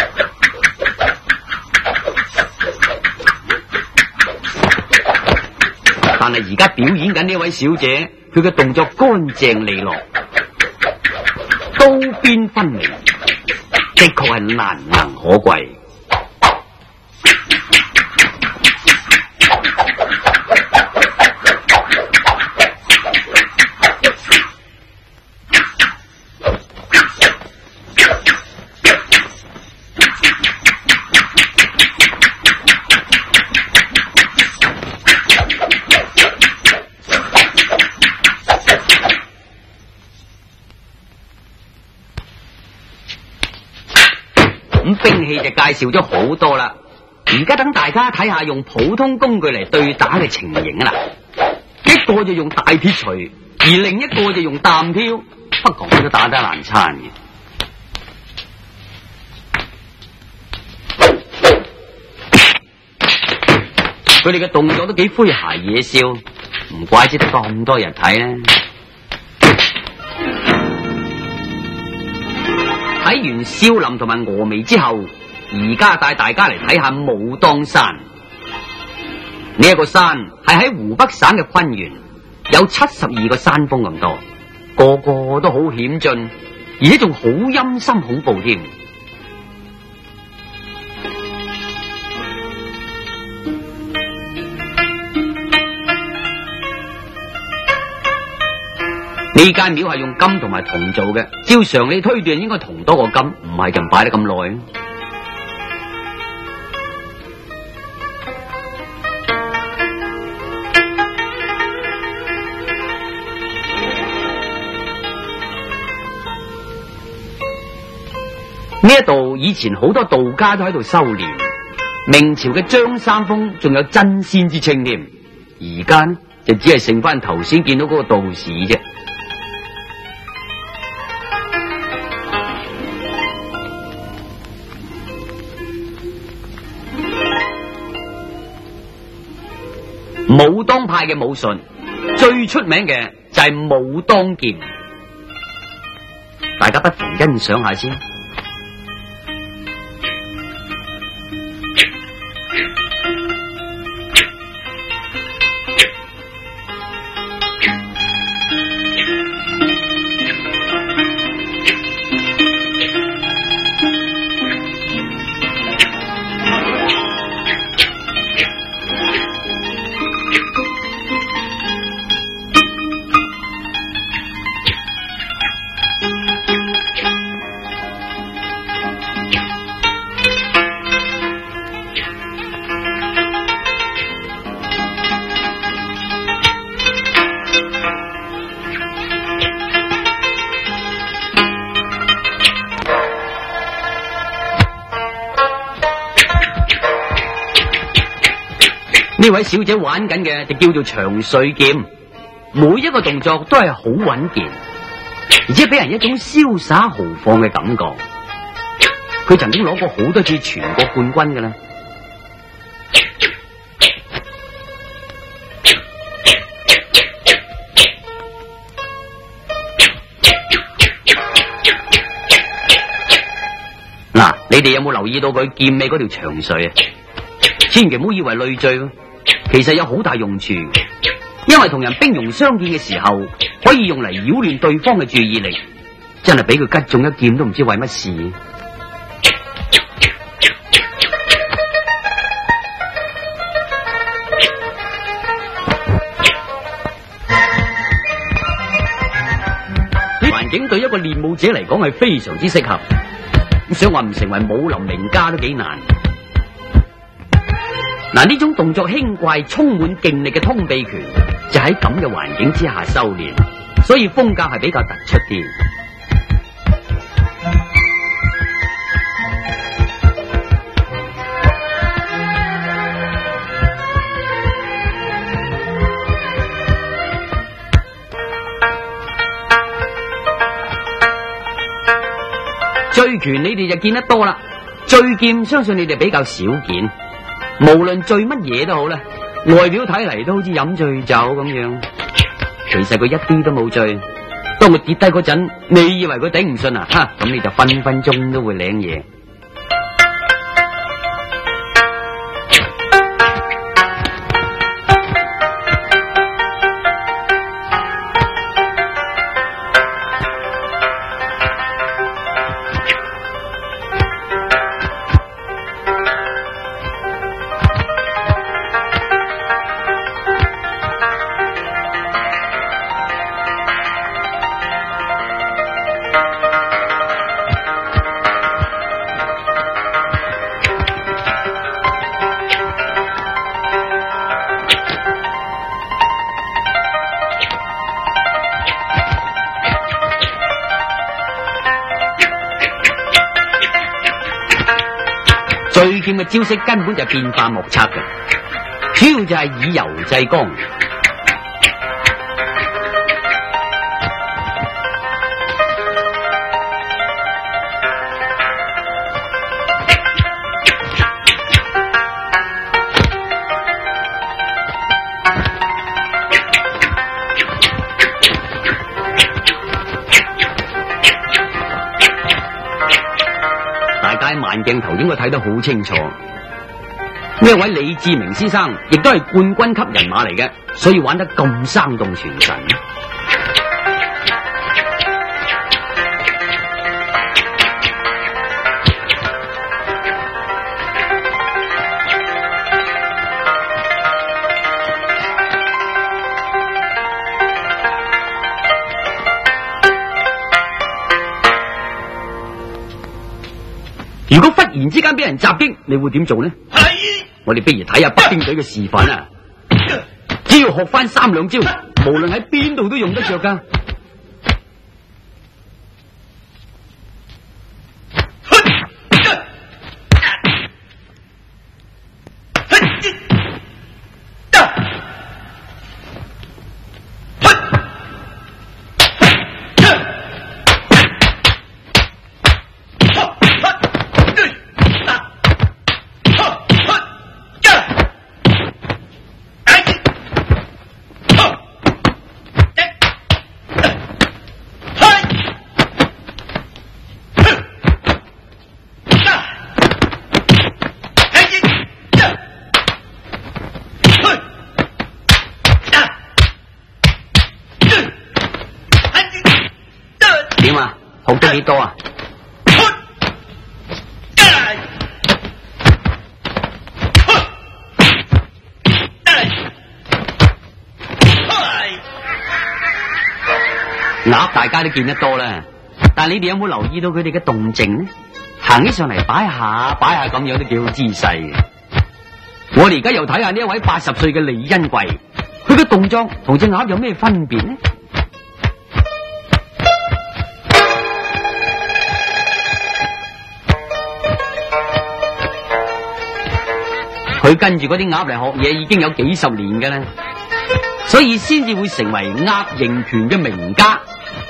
但係而家表演緊呢位小姐，佢嘅動作乾淨利落，刀邊分明，的確係難能可貴。兵器就介紹咗好多啦，而家等大家睇下用普通工具嚟對打嘅情形啊！嗱，一個就用大鐵錘，而另一個就用擔挑，不講都打得難餐嘅。佢哋嘅動作都幾詼諧野笑，唔怪之得咁多人睇呢。睇完少林同埋峨眉之後，而家帶大家嚟睇下武當山。呢一個山係喺湖北省嘅昆縣，有七十二個山峰咁多，個個都好險峻， 而且仲好陰森恐怖添。呢間廟係用金同埋銅做嘅，照常理推斷應該銅多過金，唔係就唔擺得咁耐。呢一度以前好多道家都喺度修煉，明朝嘅張三豐仲有真仙之稱添，而家呢就只係剩翻頭先見到嗰個道士啫。武當派嘅武術最出名嘅就係武當劍，大家不妨欣賞下先。呢位小姐玩緊嘅就叫做長穗劍，每一個動作都係好穩健，而且俾人一種瀟灑豪放嘅感覺。佢曾經攞過好多次全國冠軍㗎啦。嗱，你哋有冇留意到佢劍尾嗰條長穗啊？千祈唔好以為累贅，其實有好大用處，因為同人兵戎相見嘅時候，可以用嚟擾亂對方嘅注意力，真係俾佢擊中一劍都唔知為乜事。環境對一個練武者嚟講係非常之適合，咁想話唔成為武林名家都幾難。嗱，呢種動作輕快、充滿勁力嘅通臂拳，就喺咁嘅環境之下修煉，所以風格係比較突出啲。醉拳你哋就見得多啦，醉劍相信你哋比較少見。無論醉乜嘢都好啦，外表睇嚟都好似飲醉酒咁樣，其實佢一啲都冇醉。當佢跌低嗰陣，你以為佢頂唔順啊？哈！咁你就分分鐘都會領嘢。醉劍嘅招式根本就變化莫測嘅，主要就係以柔制剛。慢鏡頭應該睇得好清楚，呢一位李志明先生亦都係冠軍級人馬嚟嘅，所以玩得咁生動傳神。 如果忽然之間俾人襲擊，你會點做呢？ 係， 我哋不如睇下北京隊嘅示範啊！只要學翻三兩招，無論喺邊度都用得着噶。點啊？學得幾多啊？鴨大家都見得多啦，但係你哋有冇留意到佢哋嘅動靜呢？行起上嚟擺下擺下咁樣都幾好姿勢嘅。我哋而家又睇下呢一位八十歲嘅李恩貴，佢嘅動作同隻鴨有咩分別呢？佢跟住嗰啲鴨嚟學嘢已經有幾十年㗎啦，所以先至會成為鴨形拳嘅名家。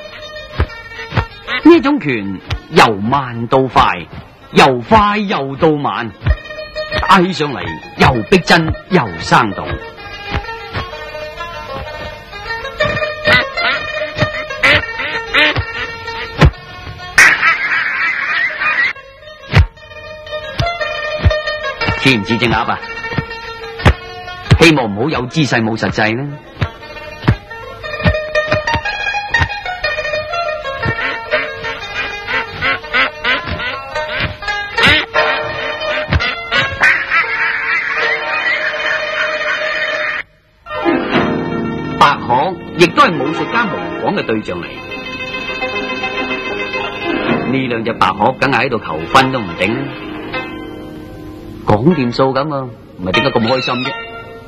呢種拳由慢到快，由快又到慢，打起上嚟又逼真又生動。似唔似隻鴨啊？希望唔好有姿勢冇實際啦。白鶴亦都係武術家模仿嘅對象嚟。呢兩隻白鶴梗係喺度求婚都唔定啦。講掂數咁啊，唔係點解咁開心啫？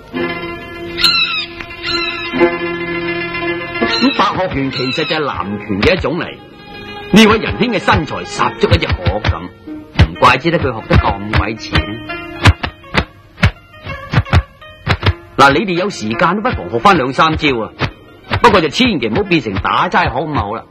咁白鶴拳其實就係南拳嘅一種嚟。呢位仁兄嘅身材十足一隻鶴咁，唔怪之得佢學得咁鬼似。嗱，你哋有時間都不妨學翻兩三招啊！不過就千祈唔好變成打齋鶴咁好啦。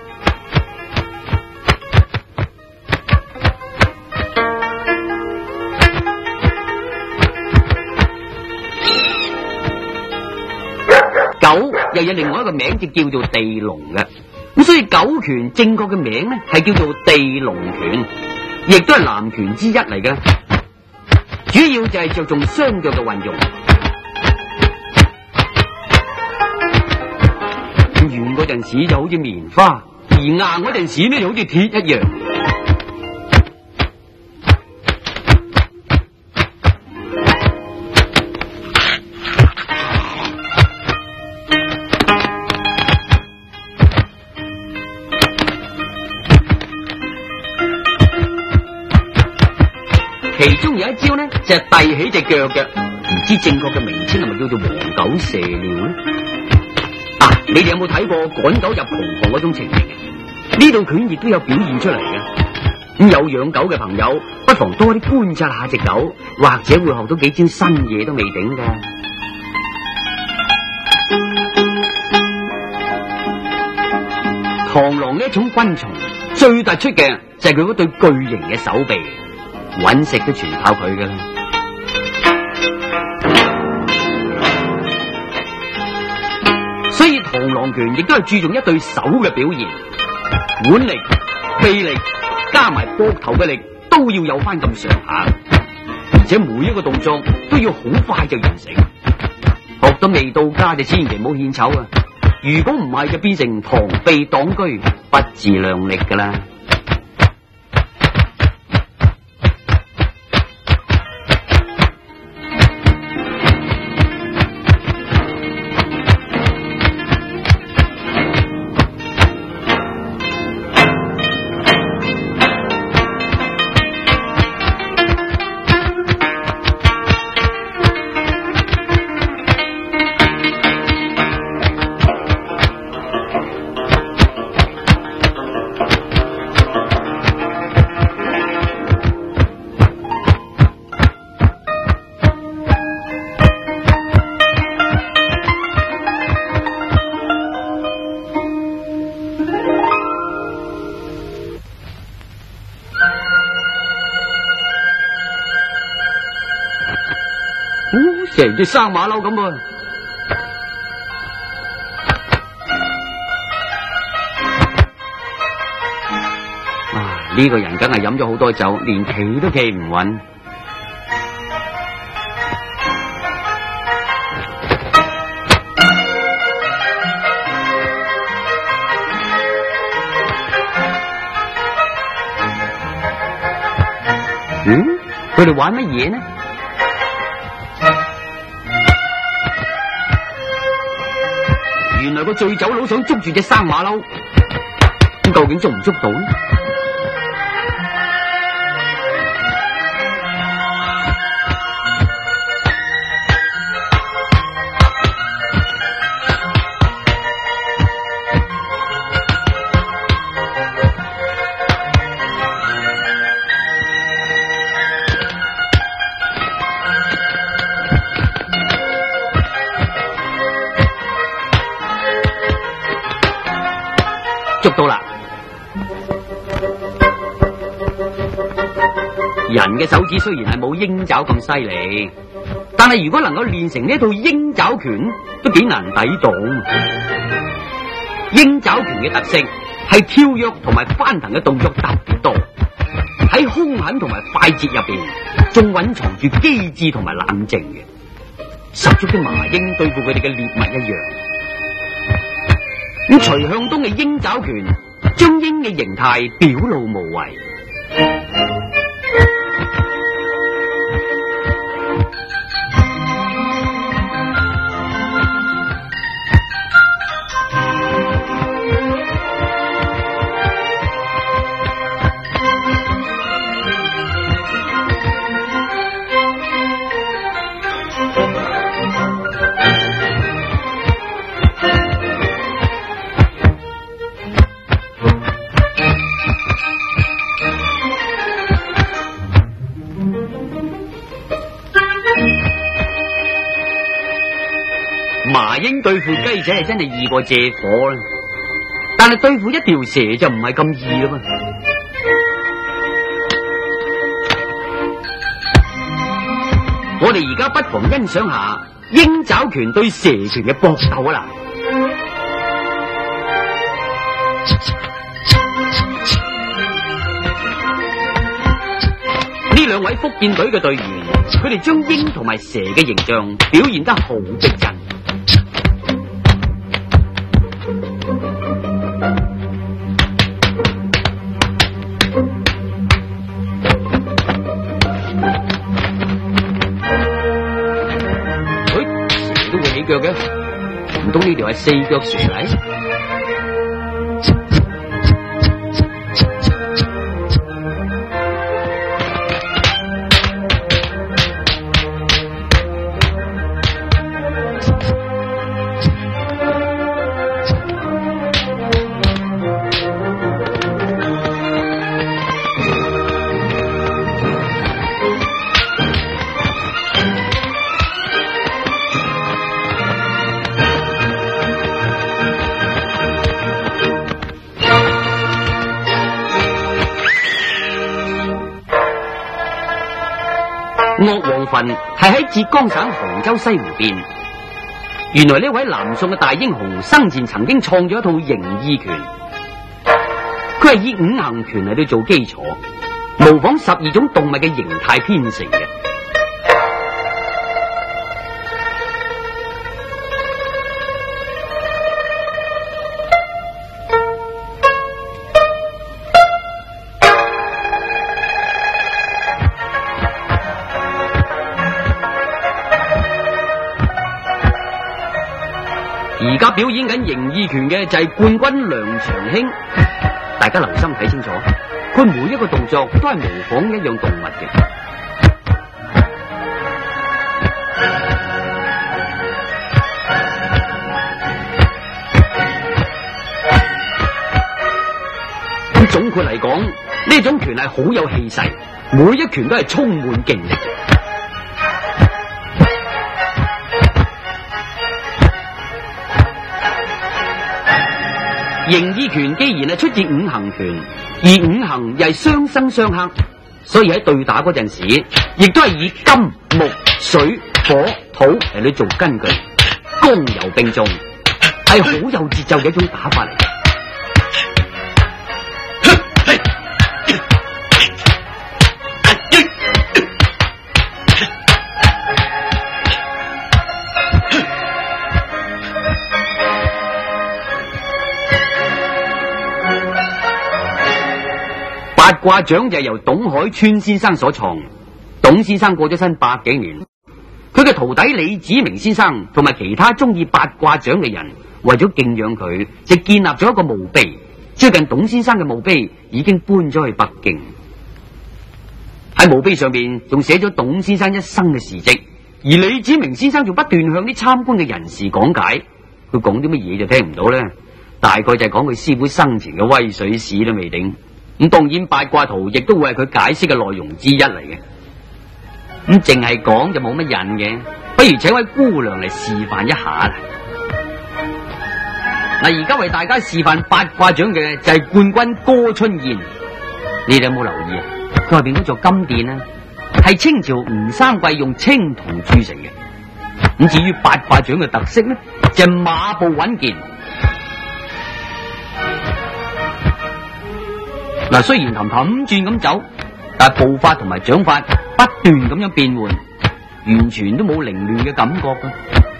狗又有另外一個名就叫做地龍嘅，咁所以狗拳正確嘅名咧係叫做地龍拳，亦都係南拳之一嚟嘅。主要就係着重雙腳嘅運用，軟嗰陣時就好似棉花，而硬嗰陣時咧就好似鐵一樣。其中有一招呢，就係遞起隻腳嘅，唔知正確嘅名稱係咪叫做黃狗射尿呢？啊，你哋有冇睇過趕狗入窮巷嗰種情形？呢度拳亦都有表現出嚟嘅。咁有養狗嘅朋友，不妨多啲觀察下隻狗，或者會學到幾招新嘢都未定噶。螳螂呢一種昆蟲，最突出嘅就係佢嗰對巨型嘅手臂。揾食都全靠佢噶啦，所以螳螂拳亦都係注重一對手嘅表現，腕力、臂力加埋膊頭嘅力都要有翻咁上下，而且每一個動作都要好快就完成。學到未到家就千祈唔好獻醜啊！如果唔係就變成螳臂擋車，不自量力噶啦。 成隻生馬騮咁喎。啊！呢、這個人梗係飲咗好多酒，連企都企唔穩。嗯？佢哋玩乜嘢呢？原來個醉酒佬想捉住隻生馬騮，咁究竟捉唔捉到呢？捉到啦！人嘅手指雖然係冇鷹爪咁犀利，但係如果能夠練成呢一套鷹爪拳，都幾難抵擋。鷹爪拳嘅特色係跳躍同埋翻騰嘅動作特別多，喺兇狠同埋快捷入邊，仲蘊藏住機智同埋冷靜嘅，十足嘅麻鷹對付佢哋嘅獵物一樣。咁徐向東嘅鷹爪拳將鷹嘅形態表露無遺。麻鷹對付雞仔係真係易過借火啦，但係對付一條蛇就唔係咁易啦嘛。我哋而家不妨欣賞下鷹爪拳對蛇拳嘅搏鬥啊！呢兩位福建隊嘅隊員，佢哋將鷹同埋蛇嘅形象表現得好逼真。腳嘅，唔通呢條係四腳蛇嚟？岳王墳係喺浙江省杭州西湖邊。原來呢位南宋嘅大英雄生前曾經創咗一套形意拳，佢係以五行拳嚟到做基礎，模仿十二種動物嘅形態編成嘅。而家表演緊形意拳嘅就係冠軍梁長興，大家留心睇清楚，佢每一個動作都係模仿一樣動物嘅。咁總括嚟講，呢種拳係好有氣勢，每一拳都係充滿勁力。形意拳既然係出自五行拳，而五行又係相生相克，所以喺對打嗰陣時，亦都係以金、木、水、 火土嚟到做根據，剛柔並重，係好有節奏嘅一種打法嚟嘅。八卦掌就係由董海川先生所創。董先生過咗身百幾年，佢嘅徒弟李子明先生同埋其他中意八卦掌嘅人，為咗敬仰佢，就建立咗一個墓碑。最近董先生嘅墓碑已經搬咗去北京，喺墓碑上面仲寫咗董先生一生嘅事跡，而李子明先生仲不斷向啲參觀嘅人士講解。佢講啲乜嘢就聽唔到咧，大概就係講佢師傅生前嘅威水史都未定。咁當然八卦圖亦都會係佢解釋嘅內容之一嚟嘅。咁淨係講就冇乜癮嘅，不如請位姑娘嚟示範一下啦。嗱，而家為大家示範八卦掌嘅就係冠軍歌春燕。你哋有冇留意啊？佢外邊嗰座金殿啊，係清朝吳三桂用青銅鑄成嘅。咁至於八卦掌嘅特色咧，就係馬步穩健。嗱，雖然氹氹轉咁走，但係步法同埋掌法不斷咁樣變換，完全都冇凌亂嘅感覺噶。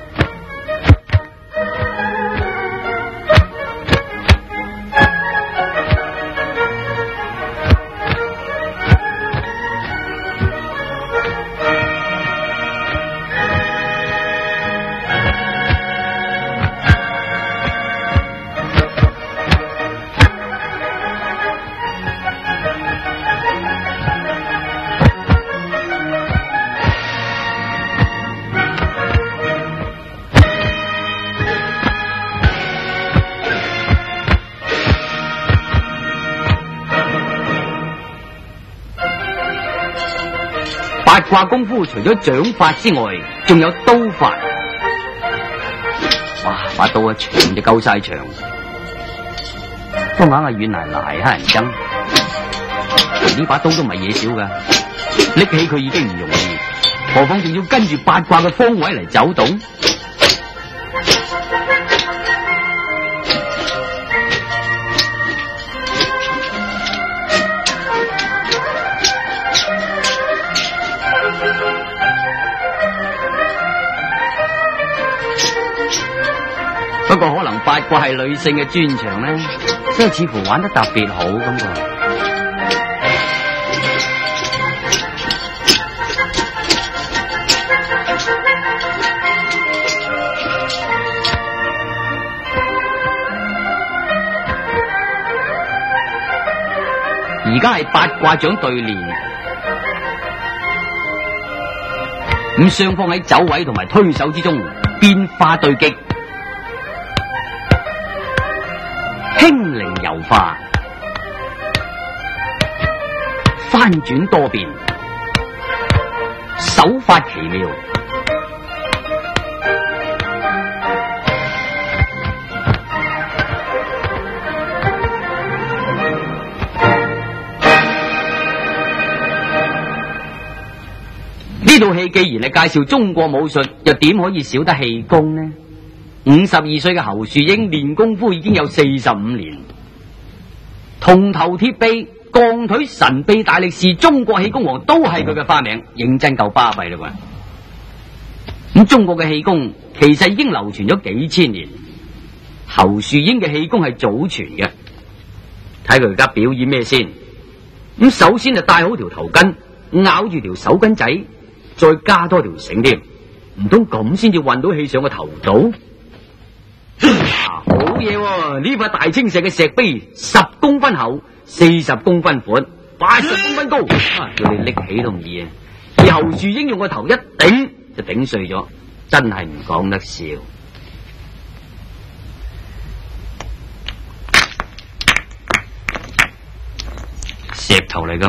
八卦功夫除咗掌法之外，仲有刀法。哇，把刀啊長就夠晒長，都硬係軟泥泥乞人憎。呢把刀都唔係嘢少噶，拎起佢已經唔容易，何況仲要跟住八卦嘅方位嚟走動。不過可能八卦係女性嘅專長咧，即係似乎玩得特別好咁噃。而家係八卦掌對練，咁雙方喺走位同埋推手之中變化對擊。輕靈柔化，翻轉多變，手法奇妙。呢套戲既然係介紹中國武術，又點可以少得氣功呢？五十二歲嘅侯樹英練功夫已經有四十五年，銅頭鐵臂、鋼腿、神臂大力士、中國氣功王都係佢嘅花名，認真夠巴閉啦啩！咁中國嘅氣功其實已經流傳咗幾千年，侯樹英嘅氣功係祖傳嘅。睇佢而家表演咩先？咁首先就戴好條頭巾，咬住條手巾仔，再加多條繩添，唔通咁先至運到氣上個頭度？啊、好嘢喎、啊！呢塊大青石嘅石碑十公分厚，四十公分闊，八十公分高，啊、叫你拎起都唔易啊！而侯樹英用個頭一頂就頂碎咗，真係唔講得笑。石頭嚟噶，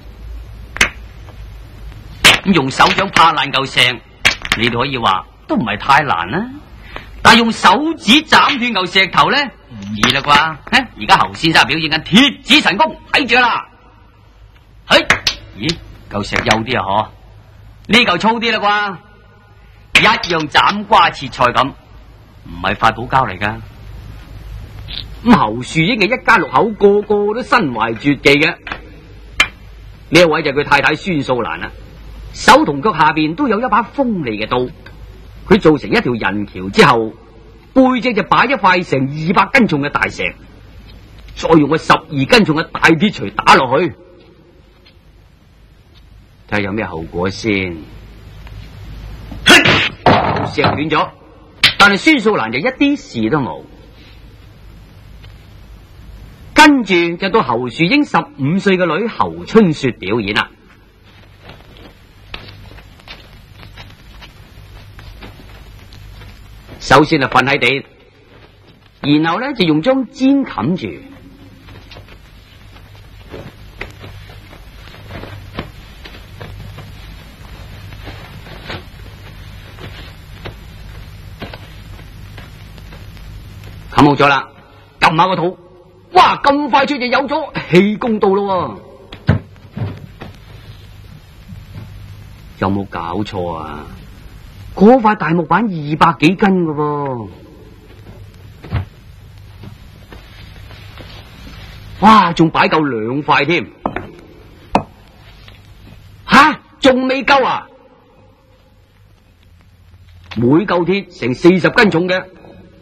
咁用手掌拍爛嚿石，你哋可以話都唔係太難啦。但係用手指斬斷嚿石頭咧，唔易啦啩？而家侯先生表演緊鐵指神功，睇住啦！嘿，咦，嚿石幼啲啊？嗬，呢嚿粗啲啦啩？ 一樣斬瓜切菜咁，唔係發寶膠嚟噶。咁侯樹英嘅一家六口個個都身懷絕技嘅。呢一位就係佢太太孫素蘭啦，手同腳下邊都有一把鋒利嘅刀。佢做成一條人橋之後，背脊就擺一塊成二百斤重嘅大石，再用個十二斤重嘅大鐵錘打落去，睇下有咩後果先。石斷咗，但係孫素蘭就一啲事都冇。跟住就到侯樹英十五歲嘅女侯春雪表演啦。首先就瞓喺地，然後咧就用張氈冚住。冚好咗啦，撳下個肚，哇！咁快脆就有咗氣功到咯，有冇搞錯啊？嗰塊大木板二百幾斤噶噃，哇！仲擺夠兩塊添，吓仲未夠啊？每嚿鐵成四十斤重嘅。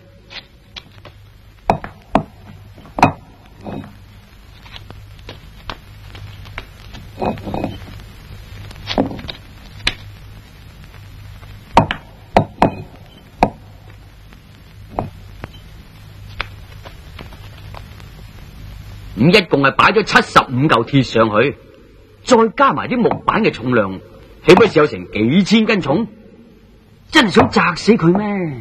咁一共係擺咗七十五嚿鐵上去，再加埋啲木板嘅重量，豈不是有成幾千斤重？真係想砸死佢咩？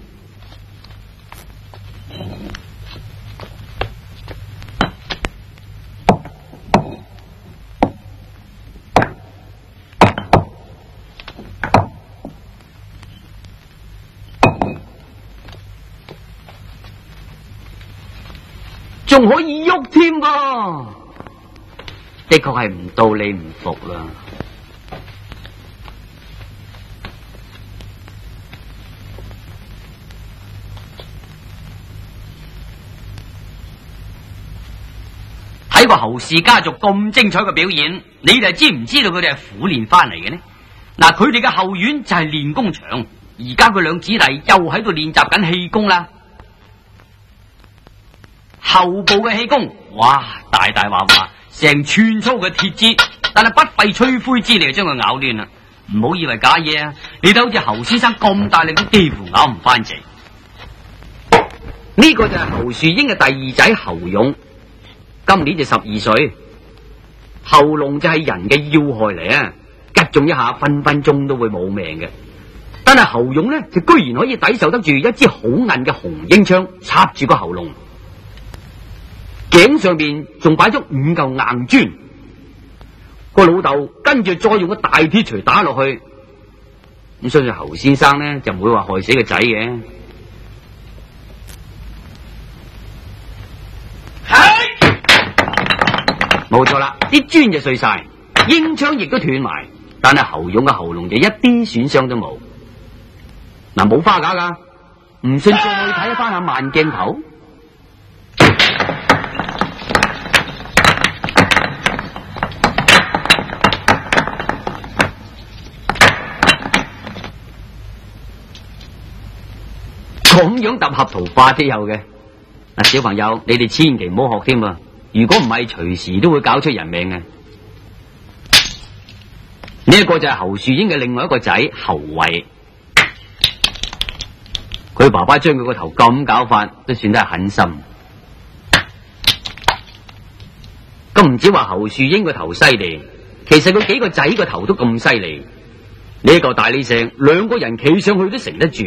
仲可以喐添噃，的確係唔到你唔服啦。睇過侯氏家族咁精彩嘅表演，你哋知唔知道佢哋係苦練翻嚟嘅呢？嗱，佢哋嘅後院就係練功場，而家佢兩子弟又喺度練習緊氣功啦。後部嘅氣功，哇，大大話話，成寸粗嘅鐵枝，但係不費吹灰之力就將佢咬亂啦。唔好以為假嘢啊！你睇好似侯先生咁大力都幾乎咬唔翻直。呢個就係侯樹英嘅第二仔侯勇，今年就十二歲。喉嚨就係人嘅要害嚟啊，吉中一下分分鐘都會冇命嘅。但係侯勇呢，就居然可以抵受得住一支好硬嘅紅纓槍插住個喉嚨。頸上邊仲擺咗五嚿硬磚，個老豆跟住再用個大鐵錘打落去，咁相信侯先生呢就唔會話害死個仔嘅。冇錯啦，啲磚就碎晒，纓槍亦都斷埋，但係侯勇嘅喉嚨就一啲損傷都冇。嗱，冇花架噶，唔信再睇翻下慢鏡頭。咁樣揼合桃花都有嘅。嗱，小朋友，你哋千祈唔好學添啊！如果唔係，隨時都會搞出人命嘅。呢一個就係侯樹英嘅另外一個仔侯偉，佢爸爸將佢個頭咁搞法，都算得係狠心。咁唔止話侯樹英個頭犀利，其實佢幾個仔個頭都咁犀利。呢一個大理石，兩個人企上去都承得住。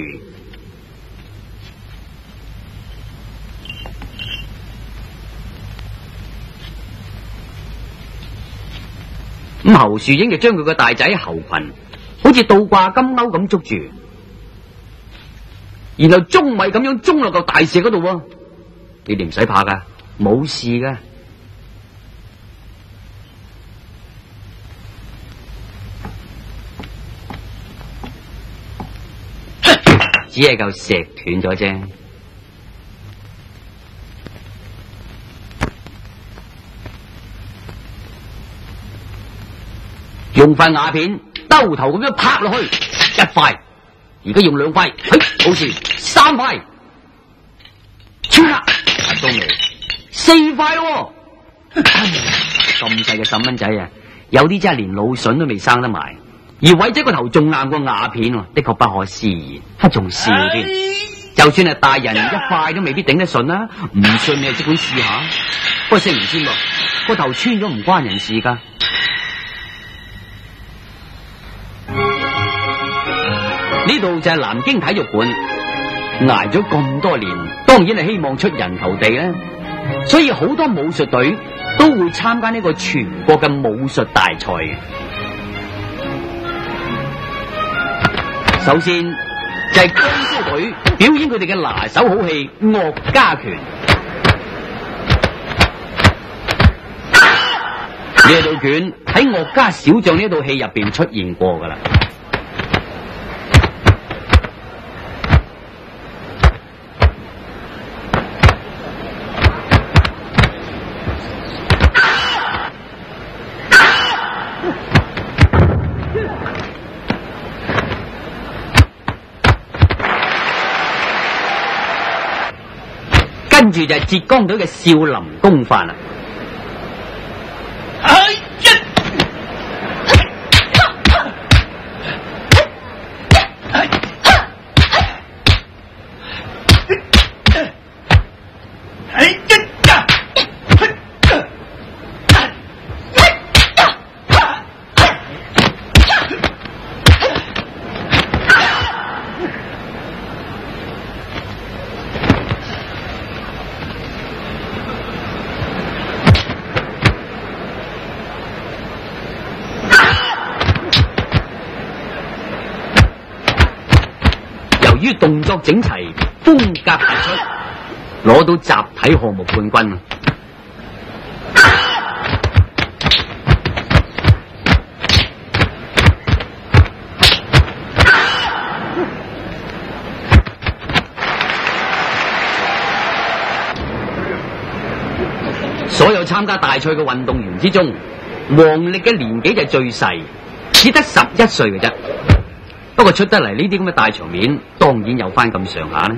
咁侯樹英就將佢個大仔侯群好似倒掛金鈎咁捉住，然後中米咁樣中落個大石嗰度。你哋唔使怕噶，冇事噶。 只係嚿石斷咗啫。用塊瓦片兜頭咁樣拍落去，一塊，而家用兩塊，嘿，好似三塊，穿啦，拍到未？四塊咯，咁細嘅十蚊仔啊，有啲真係連腦筍都未生得埋，而偉仔個頭仲硬過瓦片，的確不可思議，他仲笑添。就算係大人，一塊都未必頂得順啦，唔信你即管試下。不過識唔先噃，個頭穿咗唔關人事噶。呢度就係南京體育館，挨咗咁多年，當然係希望出人頭地啦。所以好多武術隊都會參加呢個全國嘅武術大賽嘅。首先就係江蘇隊表演佢哋嘅拿手好戲岳家拳。呢套拳喺岳家小將呢套戲入邊出現過噶啦。跟住就係浙江隊嘅少林功法啦。於動作整齊，風格突出，攞到集體項目冠軍。所有參加大賽嘅運動員之中，王力嘅年紀就最細，只得十一歲嘅啫。不過出得嚟呢啲咁嘅大場面，當然有翻咁上下啦。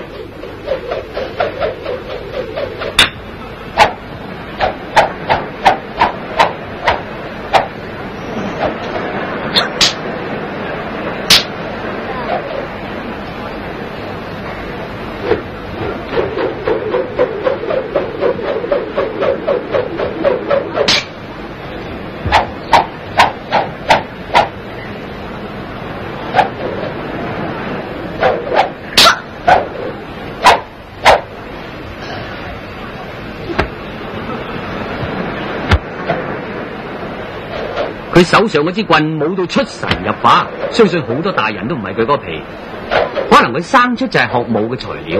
佢手上嗰支棍舞到出神入化，相信好多大人都唔係佢嗰皮，可能佢生出就係學武嘅材料。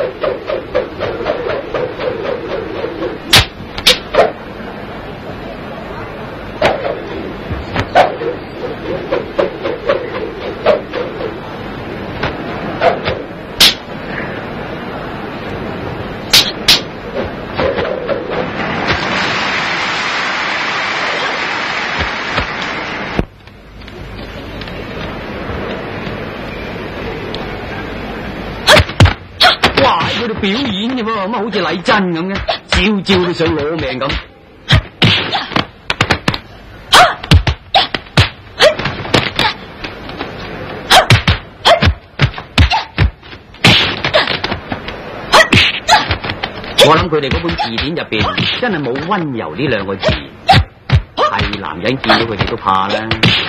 表演啫噃，乜好似禮真咁嘅，朝朝都想攞命咁。我諗佢哋嗰本字典入邊真係冇溫柔呢兩個字，係男人見到佢哋都怕啦。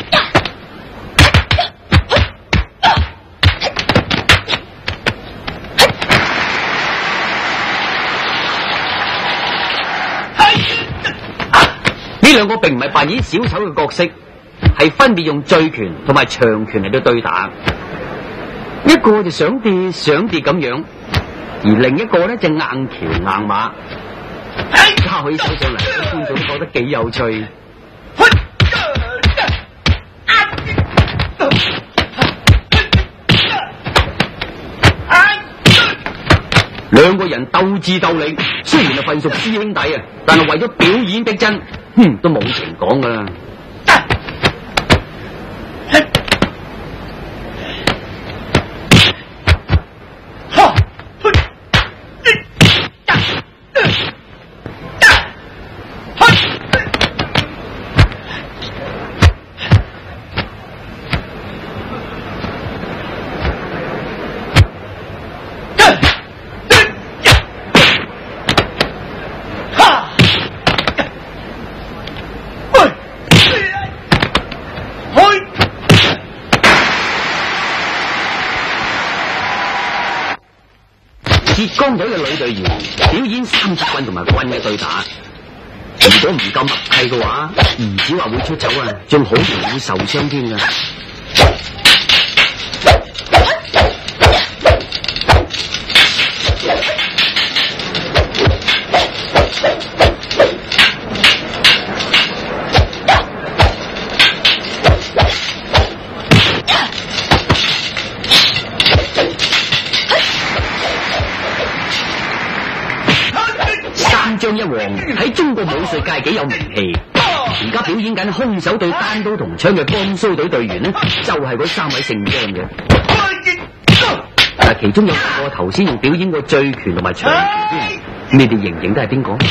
呢兩個並唔係扮演小丑嘅角色，係分別用醉拳同埋長拳嚟到對打。一個就想跌想跌咁樣，而另一個咧就硬橋硬馬，交起手上嚟，觀眾都覺得幾有趣。 兩個人鬥智鬥力，雖然係份屬師兄弟啊，但係為咗表演逼真，哼，都冇情講噶啦。浙江隊嘅女隊員表演三節棍同埋棍嘅對打，如果唔夠默契嘅話，唔止話會出醜啊，仲好容易會受傷添噶。張一王喺中國武術界幾有名氣，而家表演緊空手對單刀同槍嘅江蘇隊隊員呢，就係嗰三位姓張嘅。但係其中有個頭先仲表演過醉拳同埋長拳添，你哋認唔認得係邊個？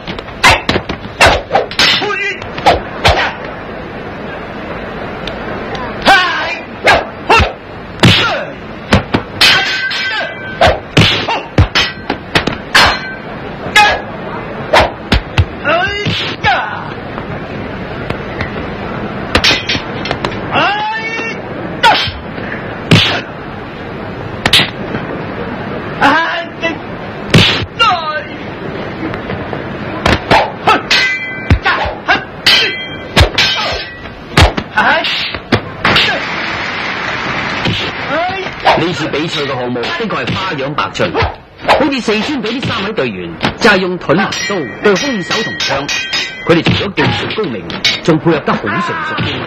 呢次比賽嘅項目的確係花樣百出，好似四川隊呢三位隊員就係用盾牌刀對空手同槍，佢哋除咗技術高明，仲配合得好成熟添。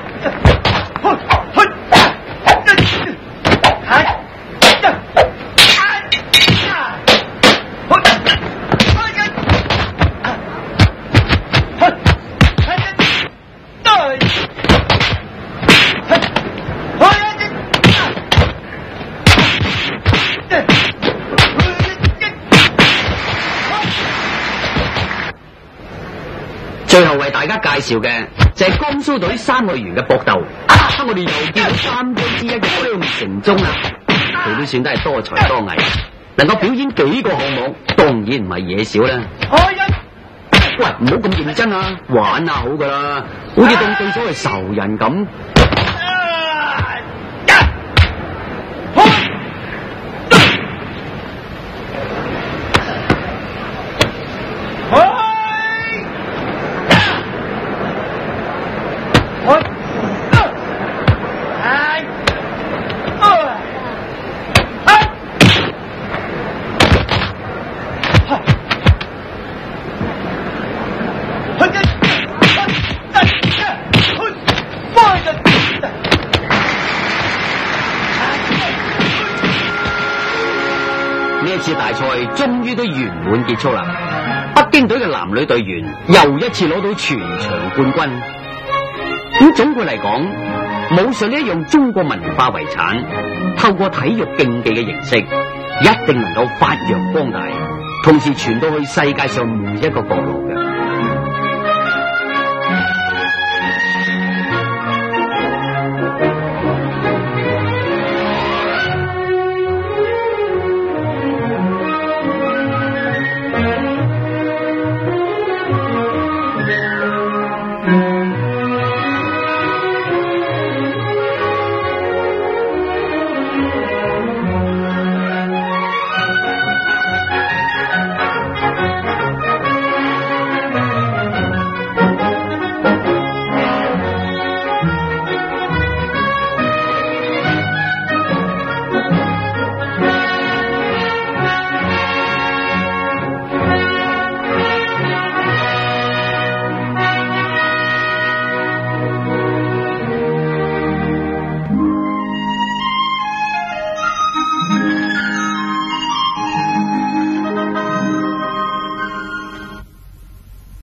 最後為大家介紹嘅就係江蘇隊三個員嘅搏鬥，啊！我哋又見到三張之一嘅姜成忠啦，佢都算得係多才多藝，能夠表演幾個項目，當然唔係嘢少啦。喂，唔好咁認真啊，玩下好噶啦，好似當對手係仇人咁。呢一次大賽終於都圓滿結束啦！北京隊嘅男女隊員又一次攞到全場冠軍。咁總括嚟講，武術呢一樣中國文化遺產，透過體育競技嘅形式，一定能夠發揚光大，同時傳到去世界上每一個角落嘅。